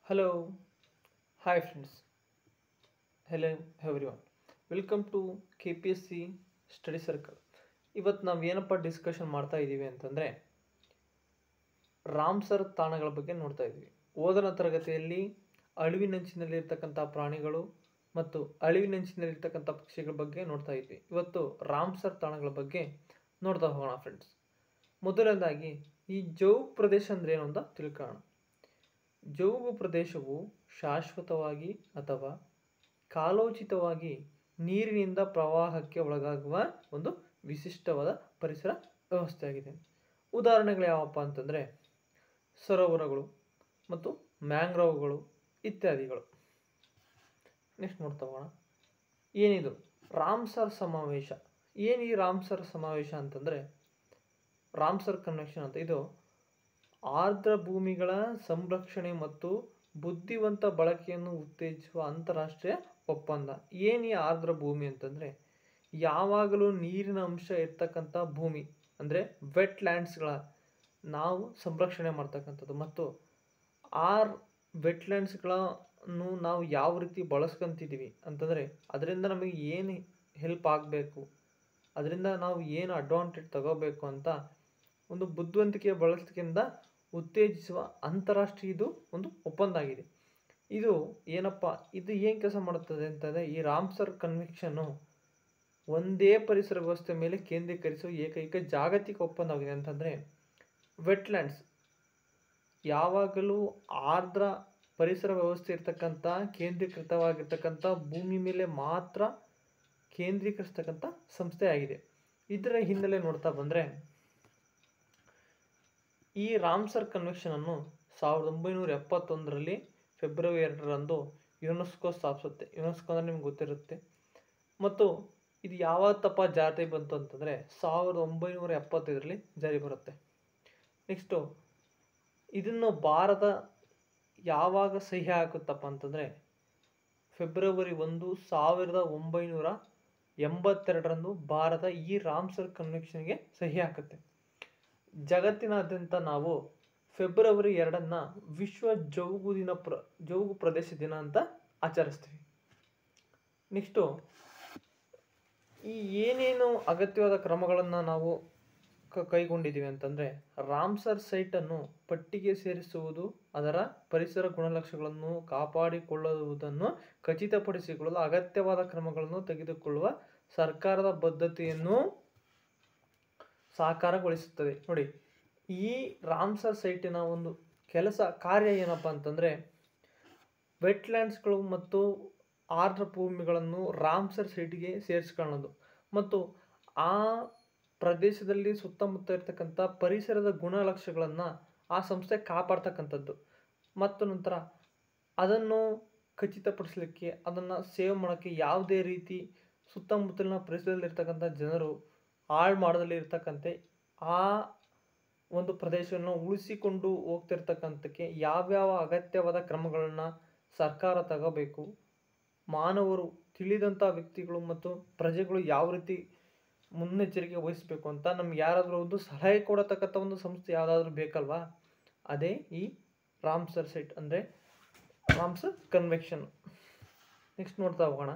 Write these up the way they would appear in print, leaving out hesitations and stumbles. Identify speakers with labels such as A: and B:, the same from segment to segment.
A: Hello, hi friends. Hello everyone. Welcome to KPSC study circle. ಇವತ್ತು ನಾವು ಏನಪ್ಪ discussion ಮಾಡ್ತಾ ಇದ್ದೀವಿ ಅಂತಂದರೆ ರಾಮ್ಸರ್ ತಾಣಗಳ ಬಗ್ಗೆ ನೋಡ್ತಾ ಇದ್ದೀವಿ. ಓದನ ತರಗತಿಯಲ್ಲಿ ಅಳಿವಿನಂಚಿನಲ್ಲಿರ್ತಕ್ಕಂಥ ಪ್ರಾಣಿಗಳು ಮತ್ತು ಅಳಿವಿನಂಚಿನಲ್ಲಿರ್ತಕ್ಕಂಥ ಪಕ್ಷಿಗಳ ಬಗ್ಗೆ ನೋಡ್ತಾ ಇದ್ವಿ. ಇವತ್ತು ರಾಮ್ಸರ್ ತಾಣಗಳ ಬಗ್ಗೆ ನೋಡ್ತಾ ಹೋಗೋಣ ಫ್ರೆಂಡ್ಸ್. ಮೊದಲನೇದಾಗಿ ಈ ಜೌಗು ಪ್ರದೇಶ ಅಂದರೆ ಏನು ಅಂತ ತಿಳ್ಕೊಳ್ಳೋಣ. ಜೌಗು ಪ್ರದೇಶವು ಶಾಶ್ವತವಾಗಿ ಅಥವಾ ಕಾಲೋಚಿತವಾಗಿ ನೀರಿನಿಂದ ಪ್ರವಾಹಕ್ಕೆ ಒಳಗಾಗುವ ಒಂದು ವಿಶಿಷ್ಟವಾದ ಪರಿಸರ ವ್ಯವಸ್ಥೆಯಾಗಿದೆ. ಉದಾಹರಣೆಗಳು ಯಾವಪ್ಪ ಅಂತಂದರೆ ಸರೋವರಗಳು ಮತ್ತು ಮ್ಯಾಂಗ್ರೋವ್ಗಳು ಇತ್ಯಾದಿಗಳು. ನೆಕ್ಸ್ಟ್ ನೋಡ್ತಾ ಹೋಗೋಣ. ಏನಿದು ರಾಮ್ಸರ್ ಸಮಾವೇಶ? ಏನು ಈ ರಾಮ್ಸರ್ ಸಮಾವೇಶ ಅಂತಂದರೆ ರಾಮ್ಸರ್ ಕನ್ವೆನ್ಷನ್ ಅಂತ. ಇದು ಆರ್ದ್ರ ಭೂಮಿಗಳ ಸಂರಕ್ಷಣೆ ಮತ್ತು ಬುದ್ಧಿವಂತ ಬಳಕೆಯನ್ನು ಉತ್ತೇಜಿಸುವ ಅಂತಾರಾಷ್ಟ್ರೀಯ ಒಪ್ಪಂದ. ಏನು ಈ ಆರ್ದ್ರ ಭೂಮಿ ಅಂತಂದರೆ ಯಾವಾಗಲೂ ನೀರಿನ ಅಂಶ ಇರ್ತಕ್ಕಂಥ ಭೂಮಿ ಅಂದರೆ ವೆಟ್ಲ್ಯಾಂಡ್ಸ್ಗಳ ನಾವು ಸಂರಕ್ಷಣೆ ಮಾಡ್ತಕ್ಕಂಥದ್ದು ಮತ್ತು ಆ ವೆಟ್ಲ್ಯಾಂಡ್ಸ್ಗಳನ್ನು ನಾವು ಯಾವ ರೀತಿ ಬಳಸ್ಕೊಂತಿದ್ದೀವಿ ಅಂತಂದರೆ ಅದರಿಂದ ನಮಗೆ ಏನು ಹೆಲ್ಪ್ ಆಗಬೇಕು, ಅದರಿಂದ ನಾವು ಏನು ಅಡ್ವಾಂಟೇಜ್ ತಗೋಬೇಕು ಅಂತ ಒಂದು ಬುದ್ಧಿವಂತಿಕೆಯ ಬಳಕೆಯಿಂದ ಉತ್ತೇಜಿಸುವ ಅಂತಾರಾಷ್ಟ್ರೀಯ ಇದು ಒಂದು ಒಪ್ಪಂದ ಆಗಿದೆ. ಇದು ಏನಪ್ಪ, ಇದು ಏನು ಕೆಲಸ ಮಾಡುತ್ತದೆ ಅಂತಂದರೆ ಈ ರಾಮ್ಸರ್ ಕನ್ವೆನ್ಷನ್ನು ಒಂದೇ ಪರಿಸರ ವ್ಯವಸ್ಥೆ ಮೇಲೆ ಕೇಂದ್ರೀಕರಿಸುವ ಏಕೈಕ ಜಾಗತಿಕ ಒಪ್ಪಂದವಾಗಿದೆ. ಅಂತಂದರೆ ವೆಟ್ಲ್ಯಾಂಡ್ಸ್ ಯಾವಾಗಲೂ ಆರ್ದ್ರ ಪರಿಸರ ವ್ಯವಸ್ಥೆ ಇರ್ತಕ್ಕಂಥ ಕೇಂದ್ರೀಕೃತವಾಗಿರ್ತಕ್ಕಂಥ ಭೂಮಿ ಮೇಲೆ ಮಾತ್ರ ಕೇಂದ್ರೀಕರಿಸ್ತಕ್ಕಂಥ ಸಂಸ್ಥೆ ಆಗಿದೆ. ಇದರ ಹಿನ್ನೆಲೆ ನೋಡ್ತಾ ಬಂದರೆ ಈ ರಾಮ್ಸರ್ ಕನ್ವೆನ್ಷನನ್ನು 1971ರಲ್ಲಿ ಫೆಬ್ರವರಿ 2ರಂದು ಯುನೆಸ್ಕೋ ಸ್ಥಾಪಿಸುತ್ತೆ. ಯುನೆಸ್ಕೋ ಅಂದರೆ ನಿಮ್ಗೆ ಗೊತ್ತಿರುತ್ತೆ. ಮತ್ತು ಇದು ಯಾವತ್ತಪ್ಪ ಜಾರಿಗೆ ಬಂತು ಅಂತಂದರೆ 1975ರಲ್ಲಿ ಜಾರಿ ಬರುತ್ತೆ. ನೆಕ್ಸ್ಟು ಇದನ್ನು ಭಾರತ ಯಾವಾಗ ಸಹಿ ಹಾಕುತ್ತಪ್ಪ ಅಂತಂದರೆ ಫೆಬ್ರವರಿ 1, 1982ರಂದು ಭಾರತ ಈ ರಾಮ್ಸರ್ ಕನ್ವೆನ್ಷನ್ಗೆ ಸಹಿ ಹಾಕುತ್ತೆ. ಜಗತ್ತಿನಾದ್ಯಂತ ನಾವು ಫೆಬ್ರವರಿ 2 ವಿಶ್ವ ಜೌಗು ಪ್ರದೇಶ ದಿನ ಅಂತ ಆಚರಿಸ್ತೀವಿ. ನೆಕ್ಸ್ಟು ಈ ಏನೇನು ಅಗತ್ಯವಾದ ಕ್ರಮಗಳನ್ನು ನಾವು ಕೈಗೊಂಡಿದ್ದೀವಿ ಅಂತಂದರೆ ರಾಮ್ಸರ್ ಸೈಟನ್ನು ಪಟ್ಟಿಗೆ ಸೇರಿಸುವುದು, ಅದರ ಪರಿಸರ ಗುಣಲಕ್ಷಣಗಳನ್ನು ಕಾಪಾಡಿಕೊಳ್ಳುವುದನ್ನು ಖಚಿತಪಡಿಸಿಕೊಳ್ಳಲು ಅಗತ್ಯವಾದ ಕ್ರಮಗಳನ್ನು ತೆಗೆದುಕೊಳ್ಳುವ ಸರ್ಕಾರದ ಬದ್ಧತೆಯನ್ನು ಸಾಕಾರಗೊಳಿಸುತ್ತದೆ. ನೋಡಿ, ಈ ರಾಮ್ಸರ್ ಸೈಟಿನ ಒಂದು ಕಾರ್ಯ ಏನಪ್ಪ ಅಂತಂದರೆ ವೆಟ್ಲ್ಯಾಂಡ್ಸ್ಗಳು ಮತ್ತು ಆರ್ದ್ರ ಭೂಮಿಗಳನ್ನು ರಾಮ್ಸರ್ ಸೈಟಿಗೆ ಸೇರಿಸ್ಕೊಳ್ಳೋದು ಮತ್ತು ಆ ಪ್ರದೇಶದಲ್ಲಿ ಸುತ್ತಮುತ್ತ ಇರ್ತಕ್ಕಂಥ ಪರಿಸರದ ಗುಣಲಕ್ಷಣಗಳನ್ನು ಆ ಸಂಸ್ಥೆ ಕಾಪಾಡ್ತಕ್ಕಂಥದ್ದು ಮತ್ತು ನಂತರ ಅದನ್ನು ಖಚಿತಪಡಿಸಲಿಕ್ಕೆ, ಅದನ್ನು ಸೇವ್ ಮಾಡೋಕ್ಕೆ ಯಾವುದೇ ರೀತಿ ಸುತ್ತಮುತ್ತಲಿನ ಪರಿಸರದಲ್ಲಿರ್ತಕ್ಕಂಥ ಜನರು ಹಾಳು ಮಾಡೋದಲ್ಲಿ ಇರ್ತಕ್ಕಂತೆ ಆ ಒಂದು ಪ್ರದೇಶವನ್ನು ಉಳಿಸಿಕೊಂಡು ಹೋಗ್ತಿರ್ತಕ್ಕಂಥಕ್ಕೆ ಯಾವ್ಯಾವ ಅಗತ್ಯವಾದ ಕ್ರಮಗಳನ್ನು ಸರ್ಕಾರ ತಗೋಬೇಕು, ಮಾನವರು ತಿಳಿದಂಥ ವ್ಯಕ್ತಿಗಳು ಮತ್ತು ಪ್ರಜೆಗಳು ಯಾವ ರೀತಿ ಮುನ್ನೆಚ್ಚರಿಕೆ ವಹಿಸಬೇಕು ಅಂತ ನಮ್ಗೆ ಯಾರಾದರೂ ಒಂದು ಸಲಹೆ ಕೊಡತಕ್ಕಂಥ ಒಂದು ಸಂಸ್ಥೆ ಯಾವುದಾದ್ರೂ ಬೇಕಲ್ವಾ? ಅದೇ ಈ ರಾಮ್ಸರ್ ಸೈಟ್ ಅಂದರೆ ರಾಮ್ಸರ್ ಕನ್ವೆನ್ಷನ್. ನೆಕ್ಸ್ಟ್ ನೋಡ್ತಾ ಹೋಗೋಣ.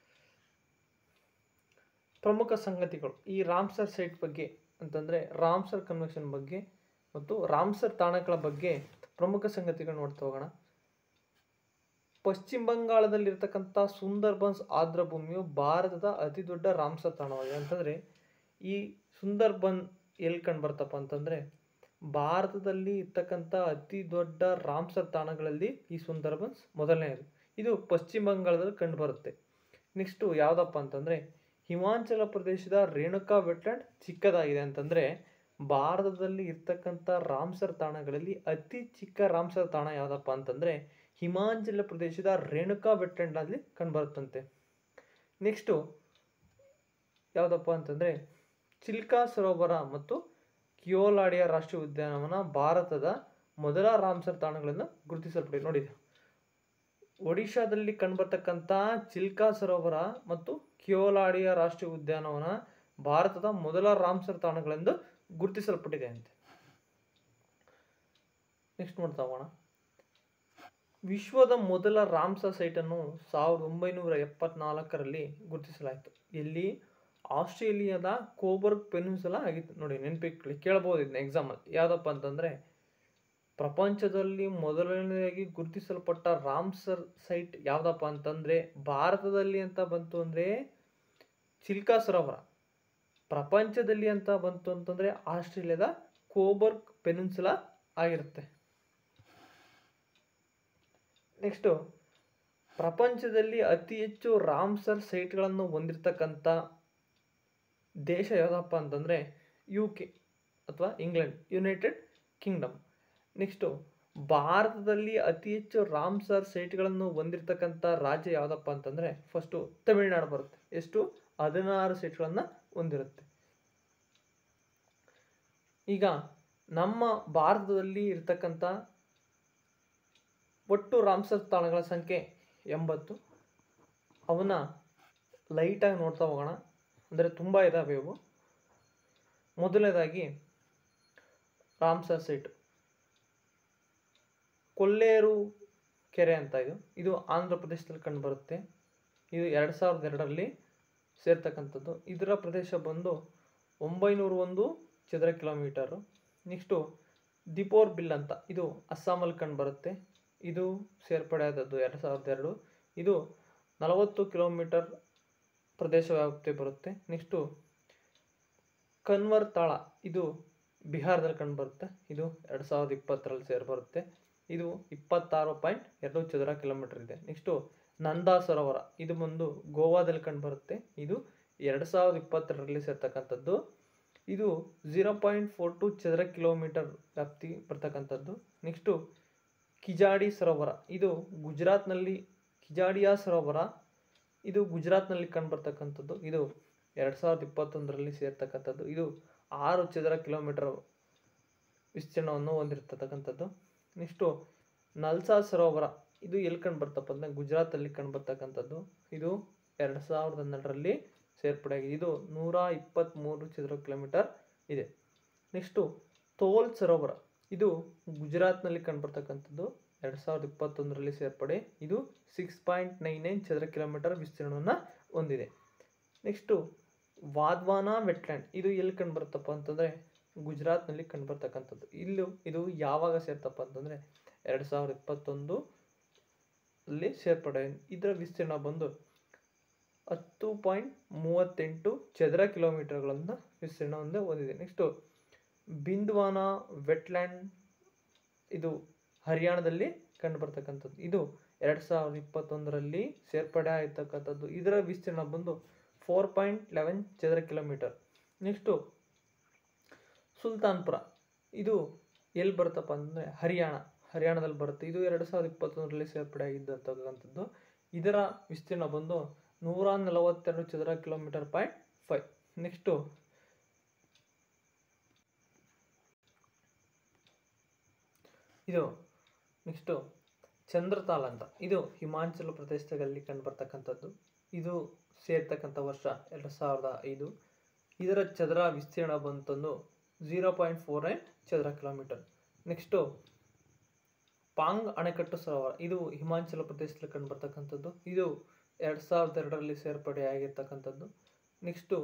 A: ಪ್ರಮುಖ ಸಂಗತಿಗಳು ಈ ರಾಮ್ಸರ್ ಸೈಟ್ ಬಗ್ಗೆ ಅಂತಂದರೆ ರಾಮ್ಸರ್ ಕನ್ವೆನ್ಷನ್ ಬಗ್ಗೆ ಮತ್ತು ರಾಮ್ಸರ್ ತಾಣಗಳ ಬಗ್ಗೆ ಪ್ರಮುಖ ಸಂಗತಿಗಳು ನೋಡ್ತಾ ಹೋಗೋಣ. ಪಶ್ಚಿಮ ಬಂಗಾಳದಲ್ಲಿರ್ತಕ್ಕಂಥ ಸುಂದರ್ಬನ್ಸ್ ಆರ್ದ್ರ ಭೂಮಿಯು ಭಾರತದ ಅತಿ ದೊಡ್ಡ ರಾಮ್ಸರ್ ತಾಣವಾಗಿದೆ. ಅಂತಂದರೆ ಈ ಸುಂದರ್ಬನ್ ಎಲ್ಲಿ ಕಂಡು ಬರ್ತಪ್ಪ ಅಂತಂದರೆ ಭಾರತದಲ್ಲಿ ಇರ್ತಕ್ಕಂಥ ಅತಿ ದೊಡ್ಡ ರಾಮ್ಸರ್ ತಾಣಗಳಲ್ಲಿ ಈ ಸುಂದರ್ಬನ್ಸ್ ಮೊದಲನೆಯದು. ಇದು ಪಶ್ಚಿಮ ಬಂಗಾಳದಲ್ಲಿ ಕಂಡು ಬರುತ್ತೆ. ನೆಕ್ಸ್ಟು ಯಾವುದಪ್ಪ ಅಂತಂದರೆ ಹಿಮಾಚಲ ಪ್ರದೇಶದ ರೇಣುಕಾ ವೆಟ್ಲ್ಯಾಂಡ್ ಚಿಕ್ಕದಾಗಿದೆ. ಅಂತಂದರೆ ಭಾರತದಲ್ಲಿ ಇರ್ತಕ್ಕಂಥ ರಾಮ್ಸರ್ ತಾಣಗಳಲ್ಲಿ ಅತಿ ಚಿಕ್ಕ ರಾಮ್ಸರ್ ತಾಣ ಯಾವುದಪ್ಪ ಅಂತಂದರೆ ಹಿಮಾಚಲ ಪ್ರದೇಶದ ರೇಣುಕಾ ವೆಟ್ಲ್ಯಾಂಡ್ನಲ್ಲಿ ಕಂಡುಬರುತ್ತಂತೆ. ನೆಕ್ಸ್ಟು ಯಾವುದಪ್ಪ ಅಂತಂದರೆ ಚಿಲ್ಕಾ ಸರೋವರ ಮತ್ತು ಕಿಯೋಲಾಡಿಯಾ ರಾಷ್ಟ್ರೀಯ ಉದ್ಯಾನವನ ಭಾರತದ ಮೊದಲ ರಾಮ್ಸರ್ ತಾಣಗಳನ್ನು ಗುರುತಿಸಲ್ಪಟ್ಟಿದೆ. ನೋಡಿ, ಒಡಿಶಾದಲ್ಲಿ ಕಂಡುಬರ್ತಕ್ಕಂಥ ಚಿಲ್ಕಾ ಸರೋವರ ಮತ್ತು ಕಿಯೋಲಾಡಿಯಾ ರಾಷ್ಟ್ರೀಯ ಉದ್ಯಾನವನ ಭಾರತದ ಮೊದಲ ರಾಮ್ಸರ್ ತಾಣಗಳೆಂದು ಗುರುತಿಸಲ್ಪಟ್ಟಿದೆ ಅಂತೆ. ನೆಕ್ಸ್ಟ್ ನೋಡ್ತಾ ಹೋಗೋಣ. ವಿಶ್ವದ ಮೊದಲ ರಾಮ್ಸರ್ ಸೈಟನ್ನು 1974ರಲ್ಲಿ ಗುರುತಿಸಲಾಯಿತು. ಎಲ್ಲಿ? ಆಸ್ಟ್ರೇಲಿಯಾದ ಕೋಬರ್ಗ್ ಪೆನಿನ್ಸುಲಾ ಆಗಿತ್ತು. ನೋಡಿ, ನೆನಪಿಟ್ಕೊಳ್ಳಿ, ಕೇಳಬಹುದು ಇದನ್ನ ಎಕ್ಸಾಮಲ್ಲಿ. ಯಾವುದಪ್ಪ ಅಂತಂದರೆ, ಪ್ರಪಂಚದಲ್ಲಿ ಮೊದಲನೆಯದಾಗಿ ಗುರುತಿಸಲ್ಪಟ್ಟ ರಾಮ್ಸರ್ ಸೈಟ್ ಯಾವುದಪ್ಪ ಅಂತಂದರೆ ಭಾರತದಲ್ಲಿ ಅಂತ ಬಂತು ಅಂದರೆ ಚಿಲ್ಕಾ ಸರೋವರ. ಪ್ರಪಂಚದಲ್ಲಿ ಅಂತ ಬಂತು ಅಂತಂದರೆ ಆಸ್ಟ್ರೇಲಿಯಾದ ಕೋಬರ್ಗ್ ಪೆನಿನ್ಸುಲಾ ಆಗಿರುತ್ತೆ. ನೆಕ್ಸ್ಟು, ಪ್ರಪಂಚದಲ್ಲಿ ಅತಿ ಹೆಚ್ಚು ರಾಮ್ಸರ್ ಸೈಟ್ಗಳನ್ನು ಹೊಂದಿರತಕ್ಕಂಥ ದೇಶ ಯಾವುದಪ್ಪ ಅಂತಂದರೆ UK ಅಥವಾ ಇಂಗ್ಲೆಂಡ್, ಯುನೈಟೆಡ್ ಕಿಂಗ್ಡಮ್. ನೆಕ್ಸ್ಟು, ಭಾರತದಲ್ಲಿ ಅತಿ ಹೆಚ್ಚು ರಾಮ್ಸರ್ ಸೈಟ್ಗಳನ್ನು ಹೊಂದಿರತಕ್ಕಂಥ ರಾಜ್ಯ ಯಾವುದಪ್ಪ ಅಂತಂದರೆ ಫಸ್ಟು ತಮಿಳುನಾಡು ಬರುತ್ತೆ. ಎಷ್ಟು? 16 ಸೈಟ್ಗಳನ್ನು ಹೊಂದಿರುತ್ತೆ. ಈಗ ನಮ್ಮ ಭಾರತದಲ್ಲಿ ಇರತಕ್ಕಂಥ ಒಟ್ಟು ರಾಮ್ಸರ್ ತಾಣಗಳ ಸಂಖ್ಯೆ 80. ಅವನ್ನ ಲೈಟಾಗಿ ನೋಡ್ತಾ ಹೋಗೋಣ, ಅಂದರೆ ತುಂಬ ಇದ್ದಾವೆ ಇವು. ಮೊದಲನೇದಾಗಿ ರಾಮ್ಸರ್ ಸೈಟ್ ಕೊಲ್ಲೇರು ಕೆರೆ ಅಂತ ಇದು ಆಂಧ್ರ ಪ್ರದೇಶದಲ್ಲಿ ಕಂಡುಬರುತ್ತೆ. ಇದು 2002ರಲ್ಲಿ ಸೇರ್ತಕ್ಕಂಥದ್ದು. ಇದರ ಪ್ರದೇಶ ಬಂದು 901 ಚದರ ಕಿಲೋಮೀಟರು. ನೆಕ್ಸ್ಟು ದೀಪೋರ್ ಬಿಲ್ ಅಂತ, ಇದು ಅಸ್ಸಾಮಲ್ಲಿ ಕಂಡುಬರುತ್ತೆ. ಇದು ಸೇರ್ಪಡೆ ಆದದ್ದು 2002. ಇದು 40 ಕಿಲೋಮೀಟರ್ ಪ್ರದೇಶ ವ್ಯಾಪ್ತಿ ಬರುತ್ತೆ. ನೆಕ್ಸ್ಟು ಕನ್ವರ್ ತಾಳ, ಇದು ಬಿಹಾರದಲ್ಲಿ ಕಂಡುಬರುತ್ತೆ. ಇದು 2020ರಲ್ಲಿ ಸೇರಿಬರುತ್ತೆ. ಇದು 26.2 ಚದರ ಕಿಲೋಮೀಟರ್ ಇದೆ. ನೆಕ್ಸ್ಟು ನಂದಾ ಸರೋವರ, ಇದು ಬಂದು ಗೋವಾದಲ್ಲಿ ಕಂಡುಬರುತ್ತೆ. ಇದು 2022ರಲ್ಲಿ ಸೇರ್ತಕ್ಕಂಥದ್ದು. ಇದು 0.42 ಚದರ ಕಿಲೋಮೀಟರ್ ವ್ಯಾಪ್ತಿ ಬರ್ತಕ್ಕಂಥದ್ದು. ನೆಕ್ಸ್ಟು ಕಿಜಾಡಿ ಸರೋವರ, ಇದು ಗುಜರಾತ್ನಲ್ಲಿ, ಕಿಜಾಡಿಯಾ ಸರೋವರ ಇದು ಗುಜರಾತ್ನಲ್ಲಿ ಕಂಡುಬರ್ತಕ್ಕಂಥದ್ದು. ಇದು 2021ರಲ್ಲಿ ಸೇರ್ತಕ್ಕಂಥದ್ದು. ಇದು 6 ಚದರ ಕಿಲೋಮೀಟರ್ ವಿಸ್ತೀರ್ಣವನ್ನು ಹೊಂದಿರತಕ್ಕಂಥದ್ದು. ನೆಕ್ಸ್ಟು ನಲ್ಸಾ ಸರೋವರ, ಇದು ಎಲ್ಲಿ ಕಂಡುಬರ್ತಪ್ಪ ಅಂದರೆ ಗುಜರಾತಲ್ಲಿ ಕಂಡುಬರ್ತಕ್ಕಂಥದ್ದು. ಇದು 2012ರಲ್ಲಿ ಸೇರ್ಪಡೆಯಾಗಿದೆ. ಇದು 123 ಚದರ ಕಿಲೋಮೀಟರ್ ಇದೆ. ನೆಕ್ಸ್ಟು ತೋಲ್ ಸರೋವರ, ಇದು ಗುಜರಾತ್ನಲ್ಲಿ ಕಂಡುಬರ್ತಕ್ಕಂಥದ್ದು. 2021ರಲ್ಲಿ ಸೇರ್ಪಡೆ. ಇದು 6.99 ಚದರ ಕಿಲೋಮೀಟರ್ ವಿಸ್ತೀರ್ಣವನ್ನು ಹೊಂದಿದೆ. ನೆಕ್ಸ್ಟು ವಾಧ್ವಾನಾ ವೆಟ್ಲ್ಯಾಂಡ್, ಇದು ಎಲ್ಲಿ ಕಂಡುಬರುತ್ತಪ್ಪ ಅಂತಂದರೆ ಗುಜರಾತ್ನಲ್ಲಿ ಕಂಡುಬರ್ತಕ್ಕಂಥದ್ದು. ಇದು ಯಾವಾಗ ಸೇರ್ತಪ್ಪ ಅಂತಂದರೆ 2021ರಲ್ಲಿ ಸೇರ್ಪಡೆ. ಇದರ ವಿಸ್ತೀರ್ಣ ಬಂದು 10.38 ಚದರ ಕಿಲೋಮೀಟರ್ಗಳನ್ನು ವಿಸ್ತೀರ್ಣವನ್ನು ಹೊಂದಿದೆ. ನೆಕ್ಸ್ಟು ಬಿಂದ್ವಾನಾ ವೆಟ್ಲ್ಯಾಂಡ್, ಇದು ಹರಿಯಾಣದಲ್ಲಿ ಕಂಡುಬರ್ತಕ್ಕಂಥದ್ದು. ಇದು 2021ರಲ್ಲಿ ಸೇರ್ಪಡೆ ಆಗಿರ್ತಕ್ಕಂಥದ್ದು. ಇದರ ವಿಸ್ತೀರ್ಣ ಬಂದು 4.11 ಚದರ ಕಿಲೋಮೀಟರ್. ನೆಕ್ಸ್ಟು ಸುಲ್ತಾನ್ಪುರ, ಇದು ಎಲ್ಲಿ ಬರುತ್ತಪ್ಪ ಅಂದರೆ ಹರಿಯಾಣದಲ್ಲಿ ಬರುತ್ತೆ. ಇದು 2021ರಲ್ಲಿ ಸೇರ್ಪಡೆ ಆಗಿರ್ತಕ್ಕಂಥದ್ದು. ಇದರ ವಿಸ್ತೀರ್ಣ ಬಂದು 142 ಚದರ ಕಿಲೋಮೀಟರ್ .5. ನೆಕ್ಸ್ಟು ಚಂದ್ರತಾಲ್ ಅಂತ, ಇದು ಹಿಮಾಚಲ ಪ್ರದೇಶದಲ್ಲಿ ಕಂಡುಬರ್ತಕ್ಕಂಥದ್ದು. ಇದು ಸೇರ್ತಕ್ಕಂಥ ವರ್ಷ 2005. ಇದರ ಚದರ ವಿಸ್ತೀರ್ಣ ಬಂತಂದು 0.49 ಚದರ ಕಿಲೋಮೀಟರ್. ನೆಕ್ಸ್ಟು ಪಾಂಗ್ ಅಣೆಕಟ್ಟು ಸರೋವರ, ಇದು ಹಿಮಾಚಲ ಪ್ರದೇಶದಲ್ಲಿ ಕಂಡುಬರ್ತಕ್ಕಂಥದ್ದು. ಇದು 2002ರಲ್ಲಿ ಸೇರ್ಪಡೆ ಆಗಿರ್ತಕ್ಕಂಥದ್ದು. ನೆಕ್ಸ್ಟು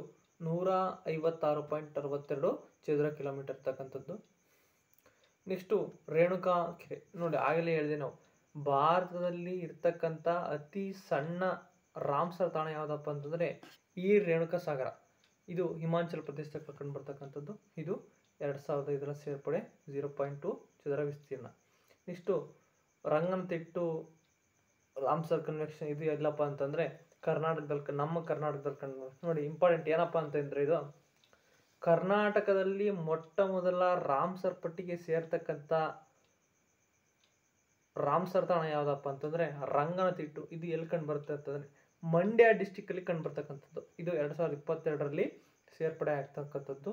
A: 156.62 ಚದರ ಕಿಲೋಮೀಟರ್ ಇರ್ತಕ್ಕಂಥದ್ದು. ನೆಕ್ಸ್ಟು ರೇಣುಕಾ ಕೆರೆ, ನೋಡಿ ಆಗಲೇ ಹೇಳಿದೆ ನಾವು, ಭಾರತದಲ್ಲಿ ಇರ್ತಕ್ಕಂಥ ಅತಿ ಸಣ್ಣ ರಾಮ್ಸರ್ ತಾಣ ಯಾವುದಪ್ಪ ಅಂತಂದರೆ ಈ ರೇಣುಕಾ ಸಾಗರ. ಇದು ಹಿಮಾಚಲ ಪ್ರದೇಶದಲ್ಲಿ ಕಂಡುಬರ್ತಕ್ಕಂಥದ್ದು. ಇದು 2005ರ ಸೇರ್ಪಡೆ, 0.2 ಚದರ ವಿಸ್ತೀರ್ಣ. ನೆಕ್ಸ್ಟು ರಂಗನತಿಟ್ಟು ರಾಮ್ಸರ್ ಕನ್ವೆನ್ಷನ್, ಇದು ಎಲ್ಲಪ್ಪ ಅಂತಂದರೆ ನಮ್ಮ ಕರ್ನಾಟಕದಲ್ಲಿ ಕಂಡು. ನೋಡಿ ಇಂಪಾರ್ಟೆಂಟ್ ಏನಪ್ಪ ಅಂತಂದರೆ, ಇದು ಕರ್ನಾಟಕದಲ್ಲಿ ಮೊಟ್ಟ ಮೊದಲ ರಾಮ್ಸರ್ ಪಟ್ಟಿಗೆ ಸೇರ್ತಕ್ಕಂಥ ರಾಮ್ಸರ್ ತಾಣ ಯಾವುದಪ್ಪ ಅಂತಂದರೆ ರಂಗನತಿಟ್ಟು. ಇದು ಎಲ್ಲಿ ಕಂಡುಬರುತ್ತೆ ಅಂತಂದರೆ ಮಂಡ್ಯ ಡಿಸ್ಟಿಕ್ಕಲ್ಲಿ ಕಂಡುಬರ್ತಕ್ಕಂಥದ್ದು. ಇದು 2022ರಲ್ಲಿ ಸೇರ್ಪಡೆ ಆಗ್ತಕ್ಕಂಥದ್ದು.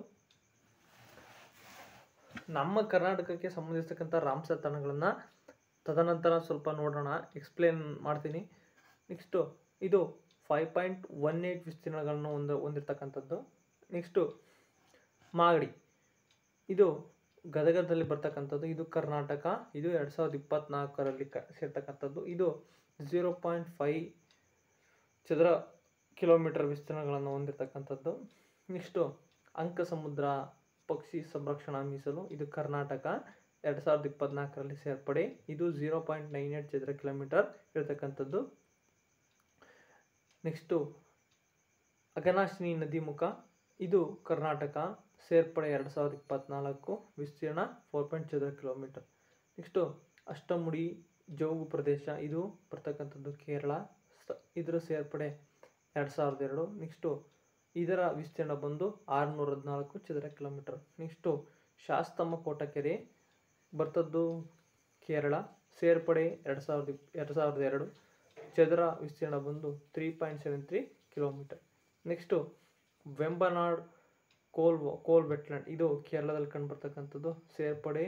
A: ನಮ್ಮ ಕರ್ನಾಟಕಕ್ಕೆ ಸಂಬಂಧಿಸ್ತಕ್ಕಂಥ ರಾಮ್ಸರ್ ತಾಣಗಳನ್ನು ತದನಂತರ ಸ್ವಲ್ಪ ನೋಡೋಣ, ಎಕ್ಸ್ಪ್ಲೇನ್ ಮಾಡ್ತೀನಿ. ನೆಕ್ಸ್ಟು ಇದು 5.18 ವಿಸ್ತೀರ್ಣಗಳನ್ನು ಹೊಂದಿರತಕ್ಕಂಥದ್ದು. ನೆಕ್ಸ್ಟು ಮಾಗಡಿ, ಇದು ಗದಗದಲ್ಲಿ ಬರ್ತಕ್ಕಂಥದ್ದು, ಇದು ಕರ್ನಾಟಕ. ಇದು 2024ರಲ್ಲಿ ಸೇರ್ತಕ್ಕಂಥದ್ದು. ಇದು 0.5 ಚದರ ಕಿಲೋಮೀಟರ್ ವಿಸ್ತೀರ್ಣಗಳನ್ನು ಹೊಂದಿರತಕ್ಕಂಥದ್ದು. ನೆಕ್ಸ್ಟು ಅಂಕಸಮುದ್ರ ಪಕ್ಷಿ ಸಂರಕ್ಷಣಾ ಮೀಸಲು, ಇದು ಕರ್ನಾಟಕ 2024ರಲ್ಲಿ ಸೇರ್ಪಡೆ. ಇದು 0.98 ಚದರ ಕಿಲೋಮೀಟರ್ ಇರತಕ್ಕಂಥದ್ದು. ನೆಕ್ಸ್ಟು ಅಘನಾಶಿನಿ ನದಿ ಮುಖ, ಇದು ಕರ್ನಾಟಕ, ಸೇರ್ಪಡೆ 2024, ವಿಸ್ತೀರ್ಣ 4 ಚದರ ಕಿಲೋಮೀಟರ್. ನೆಕ್ಸ್ಟು ಅಷ್ಟಮುಡಿ ಜೋಗು ಪ್ರದೇಶ, ಇದು ಬರ್ತಕ್ಕಂಥದ್ದು ಕೇರಳ, ಇದರ ಸೇರ್ಪಡೆ 2002. ನೆಕ್ಸ್ಟು ಇದರ ವಿಸ್ತೀರ್ಣ ಬಂದು 614 ಚದರ ಕಿಲೋಮೀಟರ್. ನೆಕ್ಸ್ಟು ಶಾಸ್ತಮ್ಮ ಕೋಟಕೆರೆ ಬರ್ತದ್ದು ಕೇರಳ, ಸೇರ್ಪಡೆ 2002, ಚದರ ವಿಸ್ತೀರ್ಣ ಬಂದು 3.73 ಕಿಲೋಮೀಟರ್. ನೆಕ್ಸ್ಟು ವೆಂಬನಾಡ್ ಕೋಲ್ ವೆಟ್ಲ್ಯಾಂಡ್, ಇದು ಕೇರಳದಲ್ಲಿ ಕಂಡುಬರ್ತಕ್ಕಂಥದ್ದು, ಸೇರ್ಪಡೆ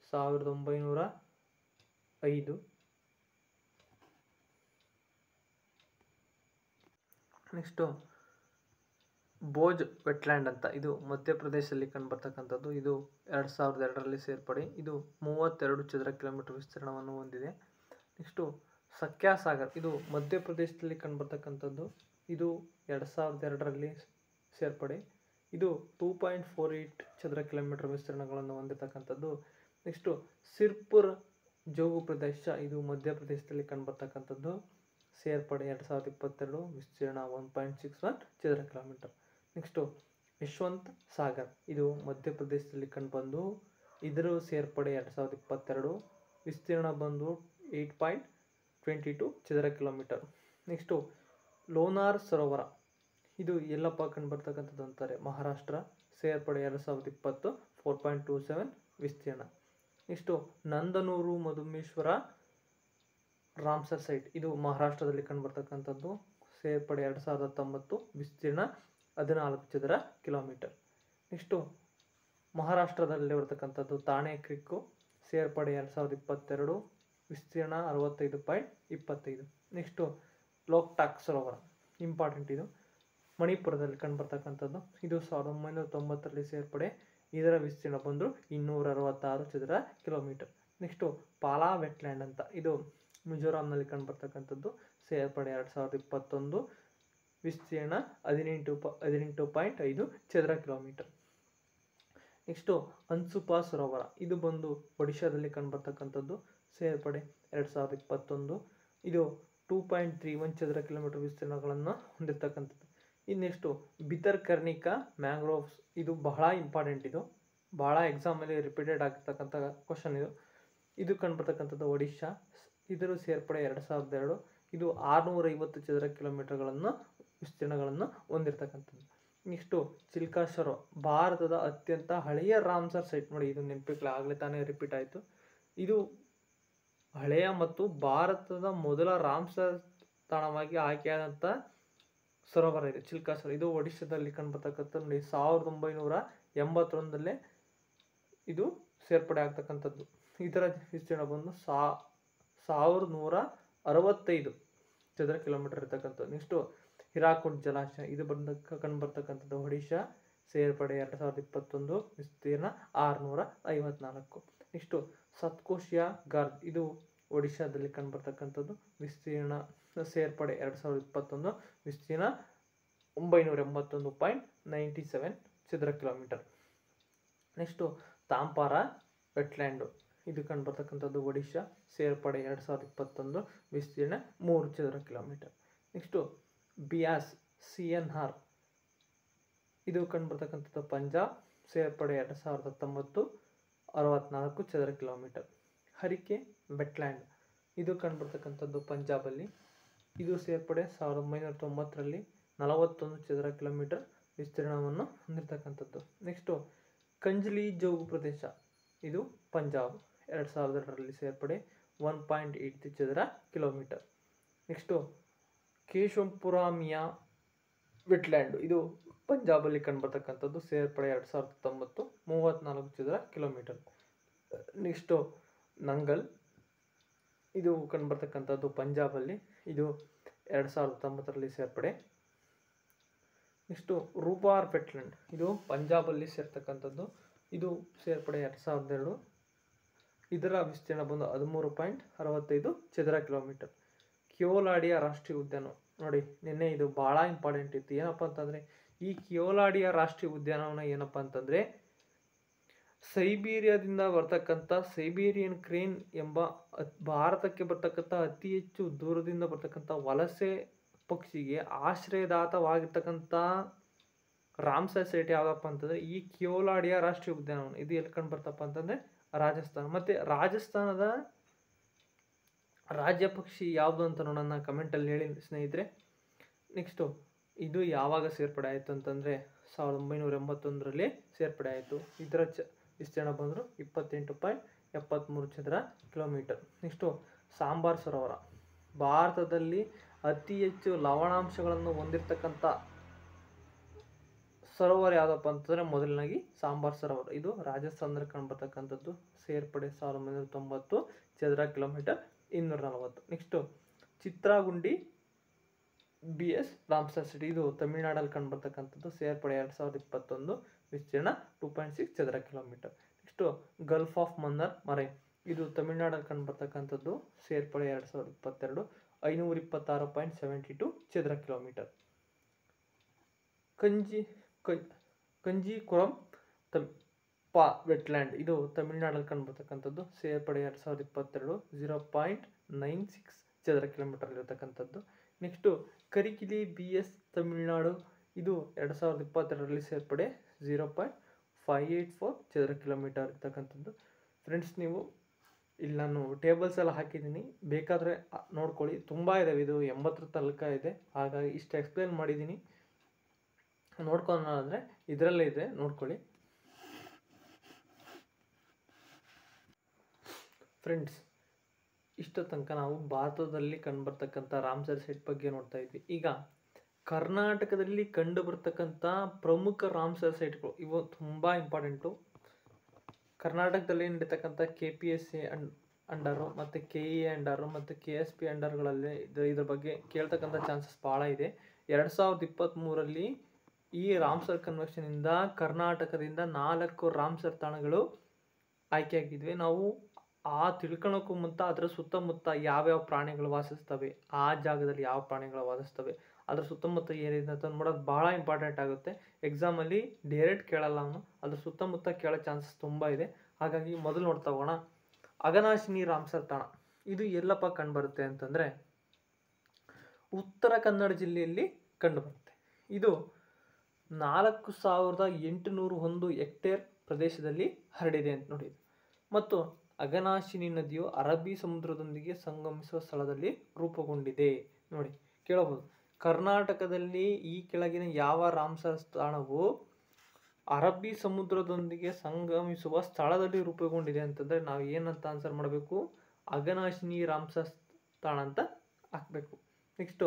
A: 1905. ನೆಕ್ಸ್ಟು ಬೋಜ್ ವೆಟ್ಲ್ಯಾಂಡ್ ಅಂತ, ಇದು ಮಧ್ಯಪ್ರದೇಶದಲ್ಲಿ ಕಂಡುಬರ್ತಕ್ಕಂಥದ್ದು, ಇದು 2002ರಲ್ಲಿ ಸೇರ್ಪಡೆ. ಇದು 32 ಚದರ ಕಿಲೋಮೀಟರ್ ವಿಸ್ತೀರ್ಣವನ್ನು ಹೊಂದಿದೆ. ನೆಕ್ಸ್ಟು ಸಖ್ಯಾಸಾಗರ್, ಇದು ಮಧ್ಯಪ್ರದೇಶದಲ್ಲಿ ಕಂಡುಬರ್ತಕ್ಕಂಥದ್ದು, ಇದು 2002ರಲ್ಲಿ ಸೇರ್ಪಡೆ. ಇದು 2.48 ಚದರ ಕಿಲೋಮೀಟರ್ ವಿಸ್ತೀರ್ಣಗಳನ್ನು ಹೊಂದಿರತಕ್ಕಂಥದ್ದು. ನೆಕ್ಸ್ಟು ಸಿರ್ಪುರ್ ಜೋಗು ಪ್ರದೇಶ, ಇದು ಮಧ್ಯಪ್ರದೇಶದಲ್ಲಿ ಕಂಡುಬರ್ತಕ್ಕಂಥದ್ದು, ಸೇರ್ಪಡೆ 2022, ವಿಸ್ತೀರ್ಣ 1.61 ಚದರ ಕಿಲೋಮೀಟರ್. ನೆಕ್ಸ್ಟು ಯಶವಂತ್ ಸಾಗರ್, ಇದು ಮಧ್ಯಪ್ರದೇಶದಲ್ಲಿ ಕಂಡುಬಂದು, ಇದರ ಸೇರ್ಪಡೆ 2022, ವಿಸ್ತೀರ್ಣ ಬಂದು 8.22 ಚದರ ಕಿಲೋಮೀಟರ್. ನೆಕ್ಸ್ಟು ಲೋನಾರ್ ಸರೋವರ, ಇದು ಎಲ್ಲಪ್ಪ ಕಂಡುಬರ್ತಕ್ಕಂಥದ್ದು ಅಂತಾರೆ, ಮಹಾರಾಷ್ಟ್ರ, ಸೇರ್ಪಡೆ 2020, 4.27 ವಿಸ್ತೀರ್ಣ. Next Nandur Madhameshwar Ramsar site, ಇದು ಮಹಾರಾಷ್ಟ್ರದಲ್ಲಿ ಕಂಡುಬರ್ತಕ್ಕಂಥದ್ದು, ಸೇರ್ಪಡೆ 2019, ವಿಸ್ತೀರ್ಣ 14 ಚದರ ಕಿಲೋಮೀಟರ್. ನೆಕ್ಸ್ಟು ಮಹಾರಾಷ್ಟ್ರದಲ್ಲಿ ಬರ್ತಕ್ಕಂಥದ್ದು ತಾಣೆ ಕ್ರಿಕ್ಕು, ಸೇರ್ಪಡೆ 2022, ವಿಸ್ತೀರ್ಣ 65.25. ನೆಕ್ಸ್ಟು ಲೋಕ್ಟಾಕ್ ಸರೋವರ, ಇಂಪಾರ್ಟೆಂಟ್ ಇದು, ಮಣಿಪುರದಲ್ಲಿ ಕಂಡುಬರ್ತಕ್ಕಂಥದ್ದು, ಇದು 1990ರಲ್ಲಿ ಸೇರ್ಪಡೆ. ಇದರ ವಿಸ್ತೀರ್ಣ ಬಂದು 266 ಚದರ ಕಿಲೋಮೀಟರ್. ನೆಕ್ಸ್ಟು ಪಾಲಾ ವೆಟ್ಲ್ಯಾಂಡ್ ಅಂತ, ಇದು ಮಿಜೋರಾಂನಲ್ಲಿ ಕಂಡುಬರ್ತಕ್ಕಂಥದ್ದು, ಸೇರ್ಪಡೆ 2021, ವಿಸ್ತೀರ್ಣ 18.5 ಚದರ ಕಿಲೋಮೀಟರ್. ನೆಕ್ಸ್ಟು ಅನ್ಸುಪಾ ಸರೋವರ, ಇದು ಬಂದು ಒಡಿಶಾದಲ್ಲಿ ಕಂಡುಬರ್ತಕ್ಕಂಥದ್ದು, ಸೇರ್ಪಡೆ 2021, ಇದು 2.31 ಚದರ ಕಿಲೋಮೀಟರ್ ವಿಸ್ತೀರ್ಣಗಳನ್ನು ಹೊಂದಿರತಕ್ಕಂಥದ್ದು. ಇನ್ನು ನೆಕ್ಸ್ಟು ಭಿತರ್ಕನಿಕಾ ಮ್ಯಾಂಗ್ರೋವ್ಸ್, ಇದು ಬಹಳ ಇಂಪಾರ್ಟೆಂಟ್, ಇದು ಬಹಳ ಎಕ್ಸಾಮಲ್ಲಿ ರಿಪೀಟೆಡ್ ಆಗಿರ್ತಕ್ಕಂಥ ಕ್ವಶನ್ ಇದು. ಇದು ಕಂಡುಬರ್ತಕ್ಕಂಥದ್ದು ಒಡಿಶಾ, ಇದರ ಸೇರ್ಪಡೆ 2002, ಇದು 650 ಚದರ ಕಿಲೋಮೀಟರ್ಗಳನ್ನು ವಿಸ್ತೀರ್ಣಗಳನ್ನು ಹೊಂದಿರತಕ್ಕಂಥದ್ದು. ನೆಕ್ಸ್ಟು ಚಿಲ್ಕಾ ಸರೋವರ, ಭಾರತದ ಅತ್ಯಂತ ಹಳೆಯ ರಾಮ್ಸರ್ ಸೈಟ್, ನೋಡಿ ಇದು ನೆನಪಿಕ್ಲ ಆಗಲೇ ತಾನೇ ರಿಪೀಟ್ ಆಯಿತು. ಇದು ಹಳೆಯ ಮತ್ತು ಭಾರತದ ಮೊದಲ ರಾಮ್ಸರ್ ತಾಣವಾಗಿ ಆಯ್ಕೆಯಾದಂಥ ಸರೋವರ ಇದೆ, ಚಿಲ್ಕಾ ಸರೋವರ. ಇದು ಒಡಿಶಾದಲ್ಲಿ ಕಂಡುಬರ್ತಕ್ಕಂಥ, ನೋಡಿ 1981 ಇದು ಸೇರ್ಪಡೆ ಆಗ್ತಕ್ಕಂಥದ್ದು. ಇದರ ವಿಸ್ತೀರ್ಣ ಬಂದು 1165 ಚದರ ಕಿಲೋಮೀಟರ್ ಇರ್ತಕ್ಕಂಥದ್ದು. ನೆಕ್ಸ್ಟು ಹಿರಾಕುಂಡ್ ಜಲಾಶಯ, ಇದು ಕಂಡುಬರ್ತಕ್ಕಂಥದ್ದು ಒಡಿಶಾ, ಸೇರ್ಪಡೆ 2021, ವಿಸ್ತೀರ್ಣ 654. ನೆಕ್ಸ್ಟು ಸತ್ಕೋಶಿಯಾ ಗಾರ್ಜ್, ಇದು ಒಡಿಶಾದಲ್ಲಿ ಕಂಡುಬರ್ತಕ್ಕಂಥದ್ದು, ವಿಸ್ತೀರ್ಣ ಸೇರ್ಪಡೆ 2021, ವಿಸ್ತೀರ್ಣ 981.97 ಚದರ ಕಿಲೋಮೀಟರ್. ನೆಕ್ಸ್ಟು ತಾಂಪಾರ ವೆಟ್ಲ್ಯಾಂಡು, ಇದು ಕಂಡುಬರ್ತಕ್ಕಂಥದ್ದು ಒಡಿಶಾ, ಸೇರ್ಪಡೆ 2021, ವಿಸ್ತೀರ್ಣ 3 ಚದರ ಕಿಲೋಮೀಟರ್. ನೆಕ್ಸ್ಟು ಬಿಯಾಸ್ CNR, ಇದು ಕಂಡುಬರ್ತಕ್ಕಂಥದ್ದು ಪಂಜಾಬ್, ಸೇರ್ಪಡೆ 2019, 64 ಚದರ ಕಿಲೋಮೀಟರ್. ಹರಿಕೆ ವೆಟ್ಲ್ಯಾಂಡ್, ಇದು ಕಂಡುಬರ್ತಕ್ಕಂಥದ್ದು ಪಂಜಾಬಲ್ಲಿ, ಇದು ಸೇರ್ಪಡೆ 1990ರಲ್ಲಿ 41 ಚದರ ಕಿಲೋಮೀಟರ್ ವಿಸ್ತೀರ್ಣವನ್ನು ಹೊಂದಿರತಕ್ಕಂಥದ್ದು. ನೆಕ್ಸ್ಟು ಕಂಜ್ಲಿ ಜೋಗು ಪ್ರದೇಶ, ಇದು ಪಂಜಾಬ್, 2002ರಲ್ಲಿ ಸೇರ್ಪಡೆ 1.83 ಚದರ ಕಿಲೋಮೀಟರ್. ನೆಕ್ಸ್ಟು ಕೇಶಂಪುರಾಮಿಯಾ ವೆಟ್ಲ್ಯಾಂಡ್, ಇದು ಪಂಜಾಬಲ್ಲಿ ಕಂಡುಬರ್ತಕ್ಕಂಥದ್ದು, ಸೇರ್ಪಡೆ 2019, 34 ಚದರ ಕಿಲೋಮೀಟರ್. ನೆಕ್ಸ್ಟು ನಂಗಲ್, ಇದು ಕಂಡುಬರ್ತಕ್ಕಂಥದ್ದು ಪಂಜಾಬಲ್ಲಿ, ಇದು 2019ರಲ್ಲಿ ಸೇರ್ಪಡೆ. ನೆಕ್ಸ್ಟು ರೂಪಾರ್ ವೆಟ್ಲ್ಯಾಂಡ್, ಇದು ಪಂಜಾಬಲ್ಲಿ ಸೇರ್ತಕ್ಕಂಥದ್ದು, ಇದು ಸೇರ್ಪಡೆ 2002. ಇದರ ವಿಸ್ತೀರ್ಣ ಬಂದು 13.65 ಚದರ ಕಿಲೋಮೀಟರ್. ಕಿಯೋಲಾಡಿಯಾ ರಾಷ್ಟ್ರೀಯ ಉದ್ಯಾನ ನೋಡಿ, ನಿನ್ನೆ ಇದು ಭಾಳ ಇಂಪಾರ್ಟೆಂಟ್ ಇತ್ತು. ಏನಪ್ಪ ಅಂತಂದರೆ ಈ ಕಿಯೋಲಾಡಿಯಾ ರಾಷ್ಟ್ರೀಯ ಉದ್ಯಾನವನ ಏನಪ್ಪ ಅಂತಂದರೆ ಸೈಬೀರಿಯಾದಿಂದ ಬರ್ತಕ್ಕಂಥ ಸೈಬೀರಿಯನ್ ಕ್ರೇನ್ ಎಂಬ ಭಾರತಕ್ಕೆ ಬರ್ತಕ್ಕಂಥ ಅತಿ ಹೆಚ್ಚು ದೂರದಿಂದ ಬರ್ತಕ್ಕಂಥ ವಲಸೆ ಪಕ್ಷಿಗೆ ಆಶ್ರಯದಾತವಾಗಿರ್ತಕ್ಕಂಥ ರಾಮ್ಸರ್ ಸೈಟ್ ಯಾವುದಪ್ಪ ಅಂತಂದರೆ ಈ ಕಿಯೋಲಾಡಿಯಾ ರಾಷ್ಟ್ರೀಯ ಉದ್ಯಾನವನ. ಇದು ಎಲ್ಲಿ ಕಂಡು ಬರ್ತಪ್ಪ ಅಂತಂದರೆ ರಾಜಸ್ಥಾನ. ಮತ್ತು ರಾಜಸ್ಥಾನದ ರಾಜ್ಯ ಪಕ್ಷಿ ಯಾವುದು ಅಂತ ನೋಡೋಣ, ಕಮೆಂಟಲ್ಲಿ ಹೇಳಿ ಸ್ನೇಹಿತರೆ. ನೆಕ್ಸ್ಟು ಇದು ಯಾವಾಗ ಸೇರ್ಪಡೆ ಆಯಿತು ಅಂತಂದರೆ 1981ರಲ್ಲಿ ಸೇರ್ಪಡೆ ಆಯಿತು. ಇದರ ವಿಸ್ತೀರ್ಣ ಬಂದರು 28.73 ಚದರ ಕಿಲೋಮೀಟರ್. ನೆಕ್ಸ್ಟು ಸಾಂಬಾರ್ ಸರೋವರ. ಭಾರತದಲ್ಲಿ ಅತಿ ಹೆಚ್ಚು ಲವಣಾಂಶಗಳನ್ನು ಹೊಂದಿರತಕ್ಕಂಥ ಸರೋವರ ಯಾವುದಪ್ಪ ಅಂತಂದರೆ ಮೊದಲನಾಗಿ ಸಾಂಬಾರ್ ಸರೋವರ. ಇದು ರಾಜಸ್ಥಾನದಲ್ಲಿ ಕಂಡುಬರ್ತಕ್ಕಂಥದ್ದು. ಸೇರ್ಪಡೆ 1990 ಚದರ kilometre 240. Next Chitrangudi BS Ramsar site. ಇದು ತಮಿಳುನಾಡಲ್ಲಿ ಕಂಡುಬರ್ತಕ್ಕಂಥದ್ದು. ಸೇರ್ಪಡೆ 2021. ವಿಸ್ತೀರ್ಣ 2.6 ಚದರ kilometre. Next Gulf of Mannar marine. ಇದು ತಮಿಳುನಾಡಲ್ಲಿ ಕಂಡುಬರ್ತಕ್ಕಂಥದ್ದು. ಸೇರ್ಪಡೆ 2022. 526.72 ಚದರ ಕಿಲೋಮೀಟರ್. ಕಂಜೀಕುರಂ ವೆಟ್ಲ್ಯಾಂಡ್. ಇದು ತಮಿಳುನಾಡಲ್ಲಿ ಕಂಡುಬರ್ತಕ್ಕಂಥದ್ದು. ಸೇರ್ಪಡೆ 2022. 0.96 ಚದರ ಕಿಲೋಮೀಟರ್ ಇರತಕ್ಕಂಥದ್ದು. Next Karikili BS Tamil Nadu. ಇದು 2022ರಲ್ಲಿ ಸೇರ್ಪಡೆ 0.584 ಚದರ ಕಿಲೋಮೀಟರ್ ಇರ್ತಕ್ಕಂಥದ್ದು. ಫ್ರೆಂಡ್ಸ್, ನೀವು ಇಲ್ಲಿ ನಾನು ಟೇಬಲ್ಸ್ ಎಲ್ಲ ಹಾಕಿದ್ದೀನಿ, ಬೇಕಾದರೆ ನೋಡ್ಕೊಳ್ಳಿ. ತುಂಬ ಇದ್ದಾವೆ, ಇದು 80 ತನಕ ಇದೆ. ಹಾಗಾಗಿ ಇಷ್ಟು ಎಕ್ಸ್ಪ್ಲೇನ್ ಮಾಡಿದ್ದೀನಿ. ನೋಡ್ಕೊಳ್ಳೋದಾದರೆ ಇದರಲ್ಲೇ ಇದೆ, ನೋಡ್ಕೊಳ್ಳಿ. ಫ್ರೆಂಡ್ಸ್, ಇಷ್ಟು ತನಕ ನಾವು ಭಾರತದಲ್ಲಿ ಕಂಡುಬರ್ತಕ್ಕಂಥ ರಾಮ್ಸರ್ ಸೈಟ್ ಬಗ್ಗೆ ನೋಡ್ತಾ ಇದ್ವಿ. ಈಗ ಕರ್ನಾಟಕದಲ್ಲಿ ಕಂಡು ಬರ್ತಕ್ಕಂಥ ಪ್ರಮುಖ ರಾಮ್ಸರ್ ಸೈಟ್ಗಳು ಇವು ತುಂಬ ಇಂಪಾರ್ಟೆಂಟು. ಕರ್ನಾಟಕದಲ್ಲಿ ನಡೀತಕ್ಕಂಥ KPSC ಅಂಡರು ಮತ್ತು KE ಅಂಡರು ಮತ್ತು KSP ಅಂಡರ್ಗಳಲ್ಲಿ ಇದ್ರ ಬಗ್ಗೆ ಕೇಳ್ತಕ್ಕಂಥ ಚಾನ್ಸಸ್ ಭಾಳ ಇದೆ. 2023ರಲ್ಲಿ ಈ ರಾಮ್ಸರ್ ಕನ್ವೆನ್ಷನಿಂದ ಕರ್ನಾಟಕದಿಂದ 4 ರಾಮ್ಸರ್ ತಾಣಗಳು ಆಯ್ಕೆಯಾಗಿದ್ವಿ. ನಾವು ತಿಳ್ಕೊಳ್ಳೋಕ್ಕೂ ಮುಂತ ಅದರ ಸುತ್ತಮುತ್ತ ಯಾವ್ಯಾವ ಪ್ರಾಣಿಗಳು ವಾಸಿಸ್ತವೆ, ಆ ಜಾಗದಲ್ಲಿ ಯಾವ ಪ್ರಾಣಿಗಳು ವಾಸಿಸ್ತವೆ, ಅದ್ರ ಸುತ್ತಮುತ್ತ ಏನಿದೆ ಅಂತ ನೋಡೋದು ಭಾಳ ಇಂಪಾರ್ಟೆಂಟ್ ಆಗುತ್ತೆ. ಎಕ್ಸಾಮಲ್ಲಿ ಡೈರೆಕ್ಟ್ ಕೇಳಲ್ಲ ಅವನು, ಅದ್ರ ಸುತ್ತಮುತ್ತ ಕೇಳೋ ಚಾನ್ಸಸ್ ತುಂಬ ಇದೆ. ಹಾಗಾಗಿ ಮೊದಲು ನೋಡ್ತಾ ಹೋಗೋಣ. ಅಘನಾಶಿನಿ ರಾಮ್ಸರ್ ತಾಣ. ಇದು ಎಲ್ಲಪ್ಪ ಕಂಡುಬರುತ್ತೆ ಅಂತಂದರೆ ಉತ್ತರ ಕನ್ನಡ ಜಿಲ್ಲೆಯಲ್ಲಿ ಕಂಡುಬರುತ್ತೆ. ಇದು 4801 ಹೆಕ್ಟೇರ್ ಪ್ರದೇಶದಲ್ಲಿ ಹರಡಿದೆ ಅಂತ ನೋಡಿ. ಮತ್ತು ಅಘನಾಶಿನಿ ನದಿಯು ಅರಬ್ಬಿ ಸಮುದ್ರದೊಂದಿಗೆ ಸಂಗಮಿಸುವ ಸ್ಥಳದಲ್ಲಿ ರೂಪುಗೊಂಡಿದೆ. ನೋಡಿ, ಕೇಳಬಹುದು, ಕರ್ನಾಟಕದಲ್ಲಿ ಈ ಕೆಳಗಿನ ಯಾವ ರಾಮ್ಸರ್ ತಾಣವು ಅರಬ್ಬಿ ಸಮುದ್ರದೊಂದಿಗೆ ಸಂಗಮಿಸುವ ಸ್ಥಳದಲ್ಲಿ ರೂಪುಗೊಂಡಿದೆ ಅಂತಂದರೆ ನಾವು ಏನಂತ ಆನ್ಸರ್ ಮಾಡಬೇಕು? ಅಘನಾಶಿನಿ ರಾಮ್ಸರ್ ತಾಣ ಅಂತ ಹಾಕಬೇಕು. ನೆಕ್ಸ್ಟು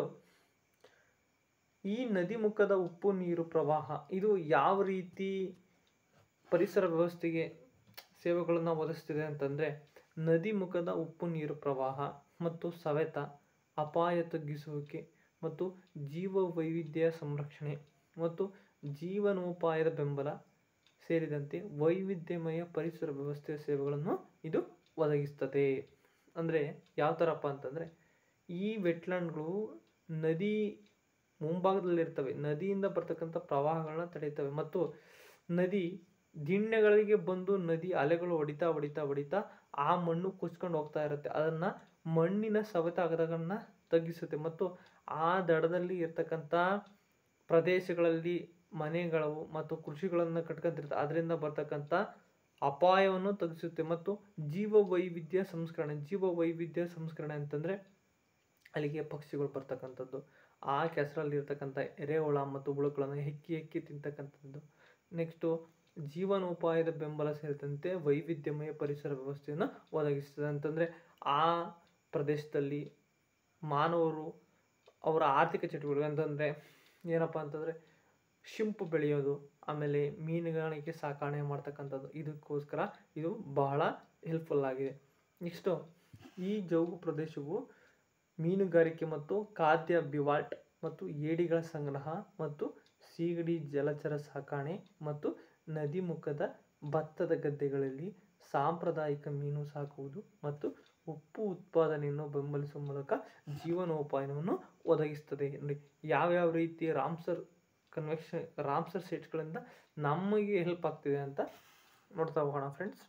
A: ಈ ನದಿ ಮುಖದ ಉಪ್ಪು ನೀರು ಪ್ರವಾಹ ಇದು ಯಾವ ರೀತಿ ಪರಿಸರ ವ್ಯವಸ್ಥೆಗೆ ಸೇವೆಗಳನ್ನು ಒದಗಿಸ್ತಿದೆ ಅಂತಂದರೆ ನದಿ ಮುಖದ ಉಪ್ಪು ನೀರು ಪ್ರವಾಹ ಮತ್ತು ಸವೆತ, ಅಪಾಯ ತಗ್ಗಿಸುವಿಕೆ ಮತ್ತು ಜೀವ ವೈವಿಧ್ಯ ಸಂರಕ್ಷಣೆ ಮತ್ತು ಜೀವನೋಪಾಯದ ಬೆಂಬಲ ಸೇರಿದಂತೆ ವೈವಿಧ್ಯಮಯ ಪರಿಸರ ವ್ಯವಸ್ಥೆಯ ಸೇವೆಗಳನ್ನು ಇದು ಒದಗಿಸ್ತದೆ. ಅಂದರೆ ಯಾವ ಥರಪ್ಪ ಅಂತಂದರೆ ಈ ವೆಟ್ಲ್ಯಾಂಡ್ಗಳು ನದಿ ಮುಂಭಾಗದಲ್ಲಿರ್ತವೆ, ನದಿಯಿಂದ ಬರ್ತಕ್ಕಂಥ ಪ್ರವಾಹಗಳನ್ನ ತಡೀತವೆ ಮತ್ತು ನದಿ ದಿಣ್ಣೆಗಳಿಗೆ ಬಂದು ನದಿ ಅಲೆಗಳು ಹೊಡಿತಾ ಆ ಮಣ್ಣು ಕುಚ್ಕೊಂಡು ಹೋಗ್ತಾ ಇರುತ್ತೆ. ಅದನ್ನು ಮಣ್ಣಿನ ಸವೆತ ಆಗದಗಳನ್ನು ತಗ್ಗಿಸುತ್ತೆ ಮತ್ತು ಆ ದಡದಲ್ಲಿ ಇರ್ತಕ್ಕಂಥ ಪ್ರದೇಶಗಳಲ್ಲಿ ಮನೆಗಳು ಮತ್ತು ಕೃಷಿಗಳನ್ನು ಕಟ್ಕೊಂತಿರುತ್ತೆ, ಅದರಿಂದ ಬರ್ತಕ್ಕಂಥ ಅಪಾಯವನ್ನು ತಗ್ಗಿಸುತ್ತೆ ಮತ್ತು ಜೀವ ವೈವಿಧ್ಯ ಸಂಸ್ಕರಣೆ ಅಂತಂದರೆ ಅಲ್ಲಿಗೆ ಪಕ್ಷಿಗಳು ಬರ್ತಕ್ಕಂಥದ್ದು, ಆ ಕೆಸರಲ್ಲಿ ಇರ್ತಕ್ಕಂಥ ಎರೆಹುಳ ಮತ್ತು ಹುಳುಗಳನ್ನು ಹೆಕ್ಕಿ ತಿಂತಕ್ಕಂಥದ್ದು. ನೆಕ್ಸ್ಟು ಜೀವನೋಪಾಯದ ಬೆಂಬಲ ಸೇರಿದಂತೆ ವೈವಿಧ್ಯಮಯ ಪರಿಸರ ವ್ಯವಸ್ಥೆಯನ್ನು ಒದಗಿಸ್ತದೆ. ಅಂತಂದರೆ ಆ ಪ್ರದೇಶದಲ್ಲಿ ಮಾನವರು ಅವರ ಆರ್ಥಿಕ ಚಟುವಟಿಕೆ ಅಂತಂದರೆ ಏನಪ್ಪ ಅಂತಂದರೆ ಶಿಂಪು ಬೆಳೆಯೋದು, ಆಮೇಲೆ ಮೀನುಗಾರಿಕೆ ಸಾಕಣೆ ಮಾಡ್ತಕ್ಕಂಥದ್ದು, ಇದಕ್ಕೋಸ್ಕರ ಇದು ಬಹಳ ಹೆಲ್ಪ್ಫುಲ್ ಆಗಿದೆ. ನೆಕ್ಸ್ಟು ಈ ಜೌಗು ಪ್ರದೇಶವು ಮೀನುಗಾರಿಕೆ ಮತ್ತು ಖಾದ್ಯ ಬಿವಾಲ್ಟ್ ಮತ್ತು ಏಡಿಗಳ ಸಂಗ್ರಹ ಮತ್ತು ಸೀಗಡಿ ಜಲಚರ ಸಾಕಣೆ ಮತ್ತು ನದಿ ಮುಖದ ಭತ್ತದ ಗದ್ದೆಗಳಲ್ಲಿ ಸಾಂಪ್ರದಾಯಿಕ ಮೀನು ಸಾಕುವುದು ಮತ್ತು ಉಪ್ಪು ಉತ್ಪಾದನೆಯನ್ನು ಬೆಂಬಲಿಸುವ ಮೂಲಕ ಜೀವನೋಪಾಯವನ್ನು ಒದಗಿಸ್ತದೆ. ನೋಡಿ ಯಾವ್ಯಾವ ರೀತಿ ರಾಮ್ಸರ್ ಸೈಟ್ಸ್ಗಳಿಂದ ನಮಗೆ ಹೆಲ್ಪ್ ಆಗ್ತಿದೆ ಅಂತ ನೋಡ್ತಾ ಹೋಗೋಣ ಫ್ರೆಂಡ್ಸ್.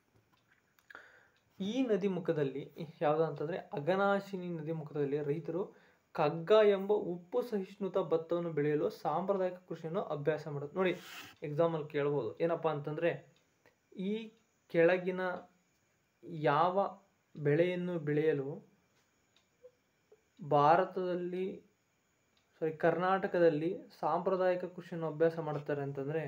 A: ಈ ನದಿ ಮುಖದಲ್ಲಿ ಯಾವುದು ಅಂತಂದರೆ ಅಘನಾಶಿನಿ ನದಿ ಮುಖದಲ್ಲಿ ರೈತರು ಕಗ್ಗ ಎಂಬ ಉಪ್ಪು ಸಹಿಷ್ಣುತ ಭತ್ತವನ್ನು ಬೆಳೆಯಲು ಸಾಂಪ್ರದಾಯಿಕ ಕೃಷಿಯನ್ನು ಅಭ್ಯಾಸ ಮಾಡೋದು. ನೋಡಿ ಎಕ್ಸಾಂಪಲ್ ಕೇಳ್ಬೋದು, ಏನಪ್ಪ ಅಂತಂದರೆ ಈ ಕೆಳಗಿನ ಯಾವ ಬೆಳೆಯನ್ನು ಬೆಳೆಯಲು ಕರ್ನಾಟಕದಲ್ಲಿ ಸಾಂಪ್ರದಾಯಿಕ ಕೃಷಿಯನ್ನು ಅಭ್ಯಾಸ ಮಾಡ್ತಾರೆ ಅಂತಂದರೆ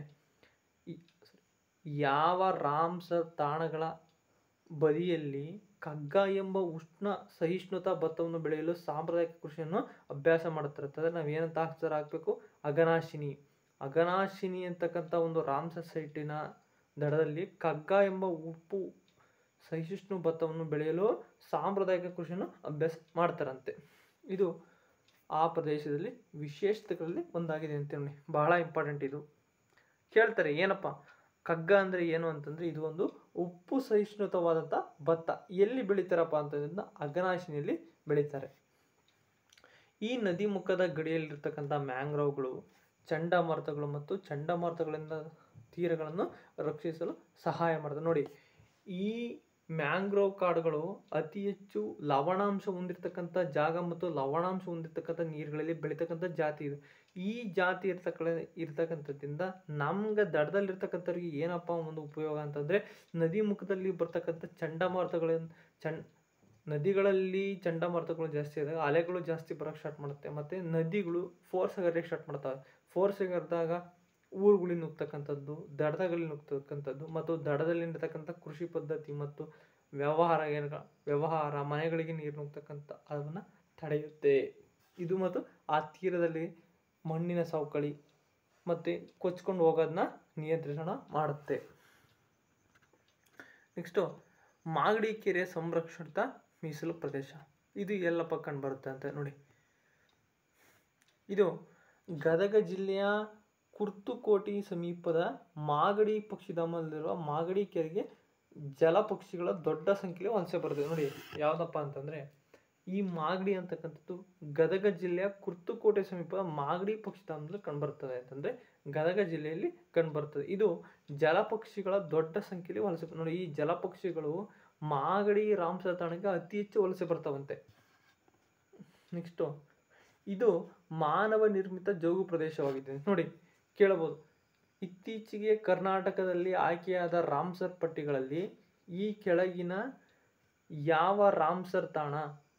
A: ಯಾವ ರಾಮ್ಸರ್ ತಾಣಗಳ ಬದಿಯಲ್ಲಿ ಕಗ್ಗ ಎಂಬ ಉಷ್ಣ ಸಹಿಷ್ಣುತಾ ಭತ್ತವನ್ನು ಬೆಳೆಯಲು ಸಾಂಪ್ರದಾಯಿಕ ಕೃಷಿಯನ್ನು ಅಭ್ಯಾಸ ಮಾಡುತ್ತಾರೆ ಅಂತಂದರೆ ನಾವು ಏನಂತ ಹಾಕಬೇಕು, ಅಘನಾಶಿನಿ ಅಂತಕ್ಕಂಥ ಒಂದು ರಾಮ್ಸರ್ ಸೈಟಿನ ದಡದಲ್ಲಿ ಕಗ್ಗ ಎಂಬ ಉಪ್ಪು ಸಹಿಷ್ಣು ಭತ್ತವನ್ನು ಬೆಳೆಯಲು ಸಾಂಪ್ರದಾಯಿಕ ಕೃಷಿಯನ್ನು ಅಭ್ಯಾಸ ಮಾಡ್ತಾರಂತೆ. ಇದು ಆ ಪ್ರದೇಶದಲ್ಲಿ ವಿಶೇಷತೆಗಳಲ್ಲಿ ಒಂದಾಗಿದೆ ಅಂತ ನೋಡಿ, ಬಹಳ ಇಂಪಾರ್ಟೆಂಟ್. ಇದು ಕೇಳ್ತಾರೆ ಏನಪ್ಪ ಕಗ್ಗ ಅಂದರೆ ಏನು ಅಂತಂದರೆ ಇದು ಒಂದು ಉಪ್ಪು ಸಹಿಷ್ಣುತವಾದಂಥ ಭತ್ತ. ಎಲ್ಲಿ ಬೆಳೀತಾರಪ್ಪ ಅಂತಂದ್ರೆ ಅಘನಾಶಿನಿಯಲ್ಲಿ ಬೆಳೀತಾರೆ. ಈ ನದಿ ಮುಖದ ಗಡಿಯಲ್ಲಿರ್ತಕ್ಕಂಥ ಮ್ಯಾಂಗ್ರೋವ್ಗಳು ಚಂಡಮಾರುತಗಳು ಮತ್ತು ಚಂಡಮಾರುತಗಳಿಂದ ತೀರಗಳನ್ನು ರಕ್ಷಿಸಲು ಸಹಾಯ ಮಾಡ್ತದೆ. ನೋಡಿ ಈ ಮ್ಯಾಂಗ್ರೋವ್ ಕಾಡುಗಳು ಅತಿ ಹೆಚ್ಚು ಲವಣಾಂಶ ಹೊಂದಿರತಕ್ಕಂಥ ಜಾಗ ಮತ್ತು ಲವಣಾಂಶ ಹೊಂದಿರತಕ್ಕಂಥ ನೀರುಗಳಲ್ಲಿ ಬೆಳೀತಕ್ಕಂಥ ಜಾತಿ ಇದು. ಈ ಜಾತಿ ಇರ್ತಕ್ಕಂಥದ್ದಿಂದ ನಮ್ಗೆ ದಡದಲ್ಲಿರ್ತಕ್ಕಂಥವ್ರಿಗೆ ಏನಪ್ಪ ಒಂದು ಉಪಯೋಗ ಅಂತಂದರೆ ನದಿ ಮುಖದಲ್ಲಿ ಬರ್ತಕ್ಕಂಥ ನದಿಗಳಲ್ಲಿ ಚಂಡಮಾರುತಗಳು ಜಾಸ್ತಿ ಆದಾಗ ಅಲೆಗಳು ಜಾಸ್ತಿ ಬರೋಕ್ಕೆ ಸ್ಟಾರ್ಟ್ ಮಾಡುತ್ತೆ ಮತ್ತು ನದಿಗಳು ಫೋರ್ಸ್ ಆಗಕ್ಕೆ ಸ್ಟಾರ್ಟ್ ಮಾಡ್ತವೆ. ಫೋರ್ಸ್ ಆಗಿದ್ದಾಗ ಊರುಗಳಿಗೆ ನುಗ್ತಕ್ಕಂಥದ್ದು, ದಡದಲ್ಲಿ ನುಗ್ತಕ್ಕಂಥದ್ದು ಮತ್ತು ದಡದಲ್ಲಿರ್ತಕ್ಕಂಥ ಕೃಷಿ ಪದ್ಧತಿ ಮತ್ತು ವ್ಯವಹಾರ ಮನೆಗಳಿಗೆ ನೀರು ನುಗ್ತಕ್ಕಂಥ ಅದನ್ನು ತಡೆಯುತ್ತೆ. ಇದು ಮತ್ತು ಆ ತೀರದಲ್ಲಿ ಮಣ್ಣಿನ ಸವಕಳಿ ಮತ್ತು ಕೊಚ್ಕೊಂಡು ಹೋಗೋದನ್ನ ನಿಯಂತ್ರಣ ಮಾಡುತ್ತೆ. ನೆಕ್ಸ್ಟು ಮಾಗಡಿ ಕೆರೆ ಸಂರಕ್ಷಿತ ಮೀಸಲು ಪ್ರದೇಶ. ಇದು ಎಲ್ಲಪ್ಪ ಕಂಡು ಬರುತ್ತೆ ಅಂತ ನೋಡಿ, ಇದು ಗದಗ ಜಿಲ್ಲೆಯ ಕುರ್ತಕೋಟಿ ಸಮೀಪದ ಮಾಗಡಿ ಪಕ್ಷಿಧಾಮದಲ್ಲಿರುವ ಮಾಗಡಿ ಕೆರೆಗೆ ಜಲಪಕ್ಷಿಗಳ ದೊಡ್ಡ ಸಂಖ್ಯೆಯಲ್ಲಿ ವಲಸೆ ಬರ್ತದೆ. ನೋಡಿ ಯಾವುದಪ್ಪ ಅಂತಂದರೆ ಈ ಮಾಗಡಿ ಅಂತಕ್ಕಂಥದ್ದು ಗದಗ ಜಿಲ್ಲೆಯ ಕುರ್ತಕೋಟೆ ಸಮೀಪದ ಮಾಗಡಿ ಪಕ್ಷಿಧಾಮದಲ್ಲಿ ಕಂಡುಬರ್ತದೆ ಅಂತಂದರೆ ಗದಗ ಜಿಲ್ಲೆಯಲ್ಲಿ ಕಂಡುಬರ್ತದೆ. ಇದು ಜಲಪಕ್ಷಿಗಳ ದೊಡ್ಡ ಸಂಖ್ಯೆಯಲ್ಲಿ ವಲಸೆ. ನೋಡಿ ಈ ಜಲಪಕ್ಷಿಗಳು ಮಾಗಡಿ ರಾಮ್ಸರ್ ತಾಣಕ್ಕೆ ಅತಿ ಹೆಚ್ಚು ವಲಸೆ ಬರ್ತಾವಂತೆ. ನೆಕ್ಸ್ಟು ಇದು ಮಾನವ ನಿರ್ಮಿತ ಜೌಗು ಪ್ರದೇಶವಾಗಿದೆ. ನೋಡಿ ಕೇಳಬಹುದು, ಇತ್ತೀಚೆಗೆ ಕರ್ನಾಟಕದಲ್ಲಿ ಆಯ್ಕೆಯಾದ ರಾಮ್ಸರ್ ಪಟ್ಟಿಗಳಲ್ಲಿ ಈ ಕೆಳಗಿನ ಯಾವ ರಾಮ್ಸರ್ ತಾಣ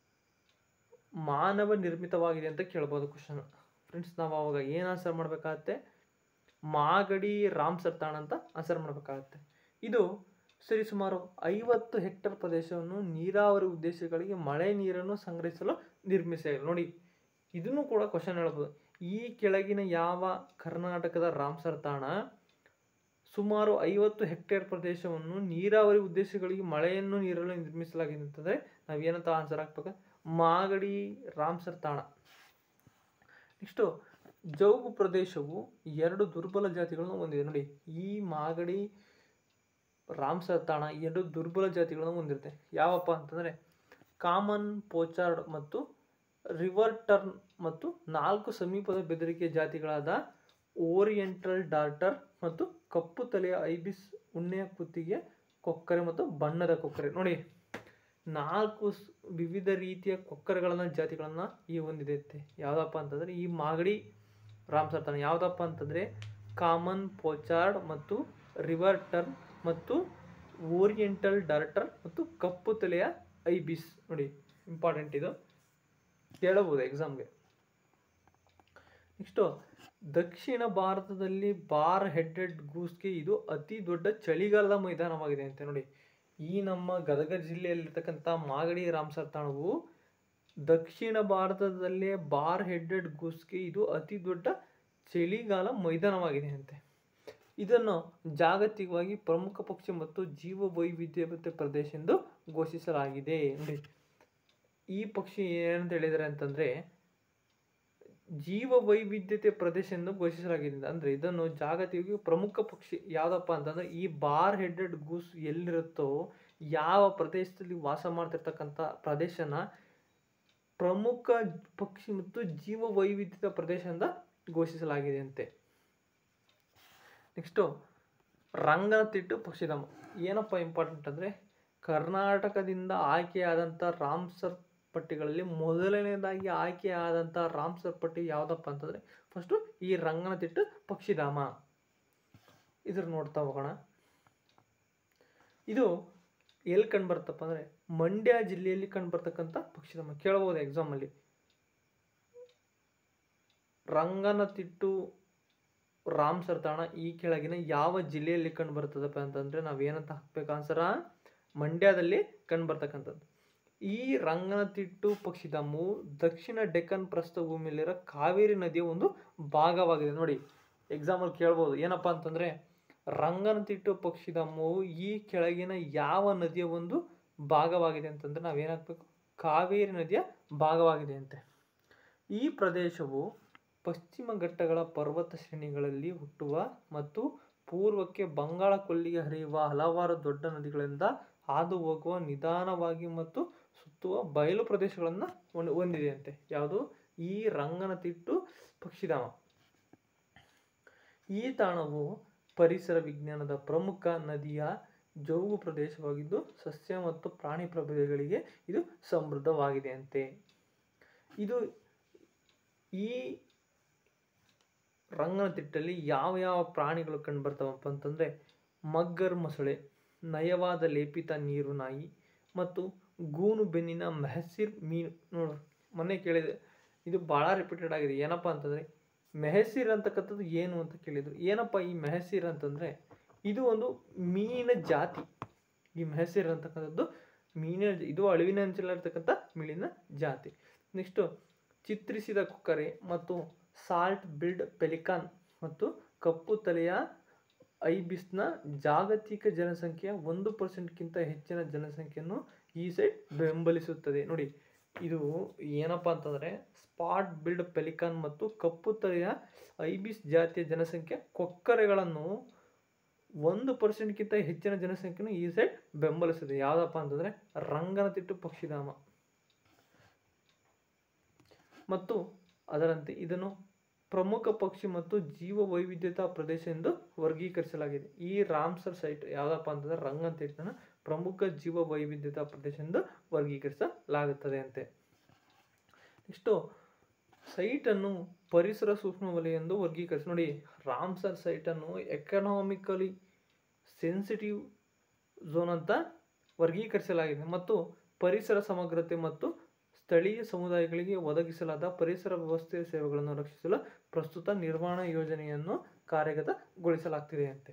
A: ಮಾನವ ನಿರ್ಮಿತವಾಗಿದೆ ಅಂತ ಕೇಳ್ಬೋದು ಕ್ವಶನ್. ಫ್ರೆಂಡ್ಸ್ ನಾವು ಅವಾಗ ಏನು ಆನ್ಸರ್ ಮಾಡಬೇಕಾಗತ್ತೆ, ಮಾಗಡಿ ರಾಮ್ಸರ್ ತಾಣ ಅಂತ ಆನ್ಸರ್ ಮಾಡಬೇಕಾಗತ್ತೆ. ಇದು ಸರಿಸುಮಾರು 50 ಹೆಕ್ಟೇರ್ ಪ್ರದೇಶವನ್ನು ನೀರಾವರಿ ಉದ್ದೇಶಗಳಿಗೆ ಮಳೆ ನೀರನ್ನು ಸಂಗ್ರಹಿಸಲು ನಿರ್ಮಿಸಲಾಗಿದೆ. ನೋಡಿ ಇದನ್ನು ಕೂಡ ಕ್ವಶನ್ ಹೇಳ್ಬೋದು, ಈ ಕೆಳಗಿನ ಯಾವ ಕರ್ನಾಟಕದ ರಾಮ್ಸರ್ ತಾಣ ಸುಮಾರು 50 ಹೆಕ್ಟೇರ್ ಪ್ರದೇಶವನ್ನು ನೀರಾವರಿ ಉದ್ದೇಶಗಳಿಗೆ ಮಳೆಯನ್ನು ನೀರನ್ನು ನಿರ್ಮಿಸಲಾಗಿದೆ ಅಂತಂದರೆ ನಾವೇನಂತ ಆನ್ಸರ್ ಹಾಕ್ಬೇಕು, ಮಾಗಡಿ ರಾಮ್ಸರ್ ತಾಣ. ನೆಕ್ಸ್ಟು ಜೌಗು ಪ್ರದೇಶವು 2 ದುರ್ಬಲ ಜಾತಿಗಳನ್ನು ಹೊಂದಿದೆ. ನೋಡಿ ಈ ಮಾಗಡಿ ರಾಮ್ಸರ್ ತಾಣ 2 ದುರ್ಬಲ ಜಾತಿಗಳನ್ನು ಹೊಂದಿರುತ್ತೆ. ಯಾವಪ್ಪ ಅಂತಂದರೆ ಕಾಮನ್ ಪೋಚಾರ್ಡ್ ಮತ್ತು ರಿವರ್ ಟರ್ನ್ ಮತ್ತು 4 ಸಮೀಪದ ಬೆದರಿಕೆ ಜಾತಿಗಳಾದ ಓರಿಯೆಂಟಲ್ ಡಾರ್ಟರ್ ಮತ್ತು ಕಪ್ಪು ತಲೆಯ ಐಬಿಸ್, ಉಣ್ಣೆಯ ಕುತ್ತಿಗೆ ಕೊಕ್ಕರೆ ಮತ್ತು ಬಣ್ಣದ ಕೊಕ್ಕರೆ. ನೋಡಿ 4 ವಿವಿಧ ರೀತಿಯ ಕೊಕ್ಕರೆಗಳನ್ನ ಜಾತಿಗಳನ್ನು ಈ ಹೊಂದಿದೆ. ಯಾವುದಪ್ಪ ಅಂತಂದರೆ ಈ ಮಾಗಡಿ ರಾಮ್ಸರ್ ತಾಣ ಯಾವುದಪ್ಪ ಅಂತಂದರೆ ಕಾಮನ್ ಪೋಚಾರ್ಡ್ ಮತ್ತು ರಿವರ್ ಟರ್ನ್ ಮತ್ತು ಓರಿಯೆಂಟಲ್ ಡಾರ್ಟರ್ ಮತ್ತು ಕಪ್ಪು ತಲೆಯ ಐಬಿಸ್. ನೋಡಿ ಇಂಪಾರ್ಟೆಂಟ್, ಇದು ಕೇಳಬಹುದು ಎಕ್ಸಾಮ್ಗೆ. ನೆಕ್ಸ್ಟು ದಕ್ಷಿಣ ಭಾರತದಲ್ಲಿ ಬಾರ್ ಹೆಡೆಡ್ ಗೂಸ್ಗೆ ಇದು ಅತಿ ದೊಡ್ಡ ಚಳಿಗಾಲದ ಮೈದಾನವಾಗಿದೆ ಅಂತ. ನೋಡಿ ಈ ನಮ್ಮ ಗದಗ ಜಿಲ್ಲೆಯಲ್ಲಿರ್ತಕ್ಕಂಥ ಮಾಗಡಿ ರಾಮ್ಸರ್ ತಾಣವು ದಕ್ಷಿಣ ಭಾರತದಲ್ಲೇ ಬಾರ್ ಹೆಡೆಡ್ ಗೂಸ್ಗೆ ಇದು ಅತಿ ದೊಡ್ಡ ಚಳಿಗಾಲ ಮೈದಾನವಾಗಿದೆ ಅಂತೆ. ಇದನ್ನು ಜಾಗತಿಕವಾಗಿ ಪ್ರಮುಖ ಪಕ್ಷಿ ಮತ್ತು ಜೀವ ವೈವಿಧ್ಯತೆ ಪ್ರದೇಶ ಎಂದು ಘೋಷಿಸಲಾಗಿದೆ. ನೋಡಿ ಈ ಪಕ್ಷಿ ಏನಂತ ಹೇಳಿದ್ದಾರೆ ಅಂತಂದರೆ ಜೀವ ವೈವಿಧ್ಯತೆ ಪ್ರದೇಶ ಎಂದು ಘೋಷಿಸಲಾಗಿದೆ. ಅಂದರೆ ಇದನ್ನು ಜಾಗತಿಕ ಪ್ರಮುಖ ಪಕ್ಷಿ ಯಾವುದಪ್ಪ ಅಂತಂದರೆ ಈ ಬಾರ್ ಹೆಡೆಡ್ ಗೂಸ್ ಎಲ್ಲಿರುತ್ತೋ ಯಾವ ಪ್ರದೇಶದಲ್ಲಿ ವಾಸ ಮಾಡ್ತಿರ್ತಕ್ಕಂಥ ಪ್ರದೇಶನ ಪ್ರಮುಖ ಪಕ್ಷಿ ಮತ್ತು ಜೀವ ವೈವಿಧ್ಯತೆ ಪ್ರದೇಶ ಅಂತ ಘೋಷಿಸಲಾಗಿದೆ ಅಂತೆ. ನೆಕ್ಸ್ಟು ರಂಗನತಿಟ್ಟು ಪಕ್ಷಿಧಾಮ ಏನಪ್ಪ ಇಂಪಾರ್ಟೆಂಟ್ ಅಂದರೆ ಕರ್ನಾಟಕದಿಂದ ಆಯ್ಕೆಯಾದಂಥ ರಾಮ್ಸರ್ ಪಟ್ಟಿಗಳಲ್ಲಿ ಮೊದಲನೇದಾಗಿ ಆಯ್ಕೆಯಾದಂಥ ರಾಮ್ಸರ್ ಪಟ್ಟಿ ಯಾವುದಪ್ಪ ಅಂತಂದರೆ ಫಸ್ಟು ಈ ರಂಗನತಿಟ್ಟು ಪಕ್ಷಿಧಾಮ. ಇದ್ರ ನೋಡ್ತಾ ಹೋಗೋಣ. ಇದು ಎಲ್ಲಿ ಕಂಡು ಬರ್ತಪ್ಪ ಅಂದರೆ ಮಂಡ್ಯ ಜಿಲ್ಲೆಯಲ್ಲಿ ಕಂಡು ಬರ್ತಕ್ಕಂಥ ಪಕ್ಷಿಧಾಮ. ಕೇಳಬಹುದು ಎಕ್ಸಾಮಲ್ಲಿ, ರಂಗನತಿಟ್ಟು ರಾಮ್ಸರ್ ತಾಣ ಈ ಕೆಳಗಿನ ಯಾವ ಜಿಲ್ಲೆಯಲ್ಲಿ ಕಂಡು ಬರ್ತದಪ್ಪ ಅಂತಂದರೆ ನಾವೇನಂತ ಹಾಕ್ಬೇಕು ಆನ್ಸರ? ಮಂಡ್ಯದಲ್ಲಿ ಕಂಡು ಬರ್ತಕ್ಕಂಥದ್ದು. ಈ ರಂಗನತಿಟ್ಟು ಪಕ್ಷಿಧಾಮವು ದಕ್ಷಿಣ ಡೆಕ್ಕನ್ ಪ್ರಸ್ಥಭೂಮಿಯಲ್ಲಿರೋ ಕಾವೇರಿ ನದಿಯ ಒಂದು ಭಾಗವಾಗಿದೆ. ನೋಡಿ ಎಕ್ಸಾಮಲ್ಲಿ ಕೇಳ್ಬೋದು ಏನಪ್ಪ ಅಂತಂದರೆ ರಂಗನತಿಟ್ಟು ಪಕ್ಷಿಧಾಮವು ಈ ಕೆಳಗಿನ ಯಾವ ನದಿಯ ಒಂದು ಭಾಗವಾಗಿದೆ ಅಂತಂದರೆ ನಾವೇನಾಗಬೇಕು? ಕಾವೇರಿ ನದಿಯ ಭಾಗವಾಗಿದೆ ಅಂತೆ. ಈ ಪ್ರದೇಶವು ಪಶ್ಚಿಮ ಘಟ್ಟಗಳ ಪರ್ವತ ಶ್ರೇಣಿಗಳಲ್ಲಿ ಹುಟ್ಟುವ ಮತ್ತು ಪೂರ್ವಕ್ಕೆ ಬಂಗಾಳ ಕೊಲ್ಲಿಗೆ ಹರಿಯುವ ಹಲವಾರು ದೊಡ್ಡ ನದಿಗಳಿಂದ ಹಾದು ಹೋಗುವ ನಿಧಾನವಾಗಿ ಮತ್ತು ಸುತ್ತುವ ಬಯಲು ಪ್ರದೇಶಗಳನ್ನು ಹೊಂದಿದೆ ಅಂತೆ. ಯಾವುದು? ಈ ರಂಗನತಿಟ್ಟು ಪಕ್ಷಿಧಾಮ. ಈ ತಾಣವು ಪರಿಸರ ವಿಜ್ಞಾನದ ಪ್ರಮುಖ ನದಿಯ ಜೌಗು ಪ್ರದೇಶವಾಗಿದ್ದು ಸಸ್ಯ ಮತ್ತು ಪ್ರಾಣಿ ಪ್ರಭೇದಗಳಿಗೆ ಇದು ಸಮೃದ್ಧವಾಗಿದೆ ಅಂತೆ. ಇದು ಈ ರಂಗನತಿಟ್ಟಲ್ಲಿ ಯಾವ ಯಾವ ಪ್ರಾಣಿಗಳು ಕಂಡು ಬರ್ತಾವಪ್ಪ ಅಂತಂದರೆ ಮಗ್ಗರ್ ಮೊಸಳೆ, ನಯವಾದ ಲೇಪಿತ ನೀರು ನಾಯಿ ಮತ್ತು ಗೂನು ಬೆನ್ನಿನ ಮೆಹಸಿರ್ ಮೀನು. ನೋಡ್ರಿ ಮೊನ್ನೆ ಕೇಳಿದೆ, ಇದು ಭಾಳ ರಿಪೀಟೆಡ್ ಆಗಿದೆ. ಏನಪ್ಪ ಅಂತಂದರೆ ಮೆಹಸಿರ್ ಅಂತಕ್ಕಂಥದ್ದು ಏನು ಅಂತ ಕೇಳಿದರು. ಏನಪ್ಪ ಈ ಮೆಹಸಿರ್ ಅಂತಂದರೆ ಇದು ಒಂದು ಮೀನಿನ ಜಾತಿ. ಈ ಮೆಹಸಿರ್ ಅಂತಕ್ಕಂಥದ್ದು ಮೀನಿನ, ಇದು ಅಳಿವಿನಂಚಿನಲ್ಲಿರ್ತಕ್ಕಂಥ ಮೀನಿನ ಜಾತಿ. ನೆಕ್ಸ್ಟು ಚಿತ್ರಿಸಿದ ಕೊಕ್ಕರೆ ಮತ್ತು ಸಾಲ್ಟ್ ಬಿಲ್ಡ್ ಪೆಲಿಕಾನ್ ಮತ್ತು ಕಪ್ಪು ತಲೆಯ ಐಬಿಸ್ನ ಜಾಗತಿಕ ಜನಸಂಖ್ಯೆಯ 1%ಕ್ಕಿಂತ ಹೆಚ್ಚಿನ ಜನಸಂಖ್ಯೆಯನ್ನು ಈ ಸೈಟ್ ಬೆಂಬಲಿಸುತ್ತದೆ. ನೋಡಿ ಇದು ಏನಪ್ಪ ಅಂತಂದರೆ ಸ್ಪಾಟ್ ಬಿಲ್ಡ್ ಪೆಲಿಕಾನ್ ಮತ್ತು ಕಪ್ಪು ತಲೆಯ ಐಬಿಸ್ ಜಾತಿಯ ಜನಸಂಖ್ಯೆ ಕೊಕ್ಕರೆಗಳನ್ನು 1%ಕ್ಕಿಂತ ಹೆಚ್ಚಿನ ಜನಸಂಖ್ಯೆಯನ್ನು ಈ ಸೈಟ್ ಬೆಂಬಲಿಸುತ್ತದೆ. ಯಾವುದಪ್ಪ ಅಂತಂದರೆ ರಂಗನತಿಟ್ಟು ಪಕ್ಷಿಧಾಮ. ಮತ್ತು ಅದರಂತೆ ಇದನ್ನು ಪ್ರಮುಖ ಪಕ್ಷಿ ಮತ್ತು ಜೀವ ವೈವಿಧ್ಯತಾ ಪ್ರದೇಶ ಎಂದು ವರ್ಗೀಕರಿಸಲಾಗಿದೆ. ಈ ರಾಮ್ಸರ್ ಸೈಟ್ ಯಾವುದಪ್ಪ ಅಂತಂದರೆ ರಂಗನತಿಟ್ಟನ್ನು ಪ್ರಮುಖ ಜೀವ ವೈವಿಧ್ಯತಾ ಪ್ರದೇಶ ಎಂದು ವರ್ಗೀಕರಿಸಲಾಗುತ್ತದೆ ಅಂತೆ. ನೆಕ್ಸ್ಟು ಸೈಟನ್ನು ಪರಿಸರ ಸೂಕ್ಷ್ಮ ವಲಯ ಎಂದು ವರ್ಗೀಕರಿಸಿ. ನೋಡಿ ರಾಮ್ಸರ್ ಸೈಟನ್ನು ಎಕನಾಮಿಕಲಿ ಸೆನ್ಸಿಟಿವ್ ಝೋನ್ ಅಂತ ವರ್ಗೀಕರಿಸಲಾಗಿದೆ ಮತ್ತು ಪರಿಸರ ಸಮಗ್ರತೆ ಮತ್ತು ಸ್ಥಳೀಯ ಸಮುದಾಯಗಳಿಗೆ ಒದಗಿಸಲಾದ ಪರಿಸರ ವ್ಯವಸ್ಥೆಯ ಸೇವೆಗಳನ್ನು ರಕ್ಷಿಸಲು ಪ್ರಸ್ತುತ ನಿರ್ವಹಣಾ ಯೋಜನೆಯನ್ನು ಕಾರ್ಯಗತಗೊಳಿಸಲಾಗ್ತಿದೆ ಅಂತೆ.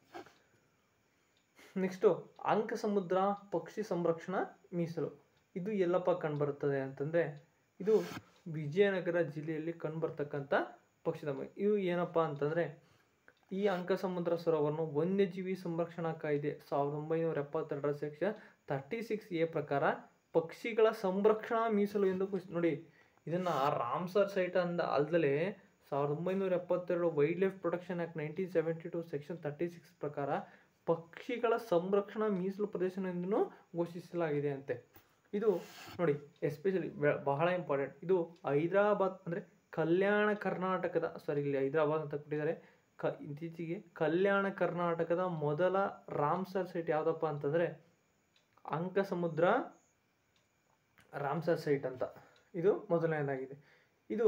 A: ನೆಕ್ಸ್ಟು ಅಂಕಸಮುದ್ರ ಪಕ್ಷಿ ಸಂರಕ್ಷಣಾ ಮೀಸಲು. ಇದು ಎಲ್ಲಪ್ಪ ಕಂಡುಬರುತ್ತದೆ ಅಂತಂದರೆ ಇದು ವಿಜಯನಗರ ಜಿಲ್ಲೆಯಲ್ಲಿ ಕಂಡುಬರ್ತಕ್ಕಂಥ ಪಕ್ಷಿಧಾಮ. ಇದು ಏನಪ್ಪ ಅಂತಂದರೆ ಈ ಅಂಕಸಮುದ್ರ ಸರೋವರವನ್ನು ವನ್ಯಜೀವಿ ಸಂರಕ್ಷಣಾ ಕಾಯ್ದೆ 1972 ಸೆಕ್ಷನ್ 36A ಪ್ರಕಾರ ಪಕ್ಷಿಗಳ ಸಂರಕ್ಷಣಾ ಮೀಸಲು ಎಂದು ನೋಡಿ ಇದನ್ನು ರಾಮ್ಸರ್ ಸೈಟ್ ಅಲ್ಲದೆ 1972 wildlife protection act 1972 section 36 ಪ್ರಕಾರ ಪಕ್ಷಿಗಳ ಸಂರಕ್ಷಣಾ ಮೀಸಲು ಪ್ರದೇಶವೆಂದೂ ಘೋಷಿಸಲಾಗಿದೆ ಅಂತೆ. ಇದು ನೋಡಿ ಎಸ್ಪೆಷಲಿ ಬಹಳ ಇಂಪಾರ್ಟೆಂಟ್. ಇದು ಹೈದರಾಬಾದ್ ಅಂದರೆ ಕಲ್ಯಾಣ ಕರ್ನಾಟಕದ ಇಲ್ಲಿ ಹೈದರಾಬಾದ್ ಅಂತ ಕೊಟ್ಟಿದ್ದಾರೆ. ಇತ್ತೀಚೆಗೆ ಕಲ್ಯಾಣ ಕರ್ನಾಟಕದ ಮೊದಲ ರಾಮ್ಸರ್ ಸೈಟ್ ಯಾವುದಪ್ಪ ಅಂತಂದರೆ ಅಂಕಸಮುದ್ರ ರಾಮ್ಸರ್ ಸೈಟ್ ಅಂತ ಇದು ಮೊದಲನೇದಾಗಿದೆ. ಇದು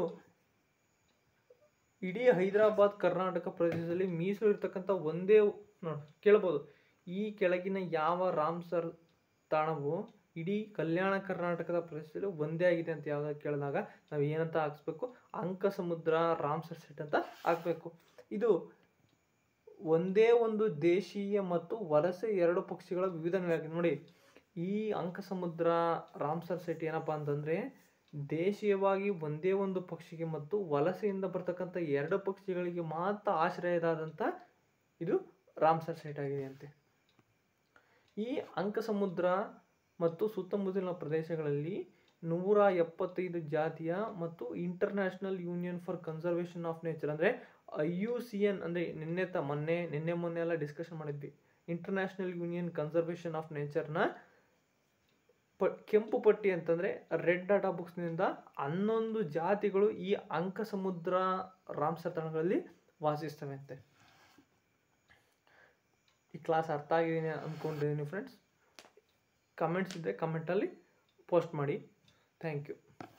A: ಇಡೀ ಹೈದರಾಬಾದ್ ಕರ್ನಾಟಕ ಪ್ರದೇಶದಲ್ಲಿ ಮೀಸಲು ಇರ್ತಕ್ಕಂಥ ಒಂದೇ ಕೇಳ್ಬೋದು ಈ ಕೆಳಗಿನ ಯಾವ ರಾಮ್ಸರ್ ತಾಣವು ಇಡೀ ಕಲ್ಯಾಣ ಕರ್ನಾಟಕದ ಪ್ರದೇಶದಲ್ಲಿ ಒಂದೇ ಆಗಿದೆ ಅಂತ ಯಾವ್ದಾದ್ರು ಕೇಳಿದಾಗ ನಾವು ಏನಂತ ಹಾಕ್ಸ್ಬೇಕು? ಅಂಕಸಮುದ್ರ ರಾಮ್ಸರ್ ಸೈಟ್ ಅಂತ ಹಾಕಬೇಕು. ಇದು ಒಂದೇ ಒಂದು ದೇಶೀಯ ಮತ್ತು ವಲಸೆ ಎರಡು ಪಕ್ಷಿಗಳ ವಿವಿಧ ನೆಲೆಯಾಗಿದೆ. ನೋಡಿ ಈ ಅಂಕಸಮುದ್ರ ರಾಮ್ಸರ್ ಸೈಟ್ ಏನಪ್ಪ ಅಂತಂದರೆ ದೇಶೀಯವಾಗಿ ಒಂದೇ ಒಂದು ಪಕ್ಷಿಗೆ ಮತ್ತು ವಲಸೆಯಿಂದ ಬರ್ತಕ್ಕಂಥ ಎರಡು ಪಕ್ಷಿಗಳಿಗೆ ಮಾತ್ರ ಆಶ್ರಯದಾದಂಥ ಇದು ರಾಮ್ಸರ್ ಸೈಟ್ ಆಗಿದೆ ಅಂತೆ. ಈ ಅಂಕಸಮುದ್ರ ಮತ್ತು ಸುತ್ತಮುತ್ತಲಿನ ಪ್ರದೇಶಗಳಲ್ಲಿ 175 ಜಾತಿಯ ಮತ್ತು International Union for Conservation of Nature ಅಂದರೆ IUCN ಅಂದರೆ ನಿನ್ನೆ ಮೊನ್ನೆ ಎಲ್ಲ ಡಿಸ್ಕಷನ್ ಮಾಡಿದ್ವಿ. ಇಂಟರ್ನ್ಯಾಷನಲ್ ಯೂನಿಯನ್ ಕನ್ಸರ್ವೇಷನ್ ಆಫ್ ನೇಚರ್ನ ಕೆಂಪು ಪಟ್ಟಿ ಅಂತಂದರೆ ರೆಡ್ ಡಾಟಾ ಬುಕ್ಸ್ನಿಂದ 11 ಜಾತಿಗಳು ಈ ಅಂಕ ಸಮುದ್ರ ರಾಮ್ಸರ್ ತಾಣಗಳಲ್ಲಿ ವಾಸಿಸ್ತವೆ ಅಂತೆ. ಈ ಕ್ಲಾಸ್ ಅರ್ಥ ಆಗಿದ್ದೀನಿ ಅಂದ್ಕೊಂಡಿದ್ದೀನಿ ಫ್ರೆಂಡ್ಸ್. ಕಮೆಂಟ್ಸ್ ಇದ್ದರೆ ಕಮೆಂಟಲ್ಲಿ ಪೋಸ್ಟ್ ಮಾಡಿ. Thank you.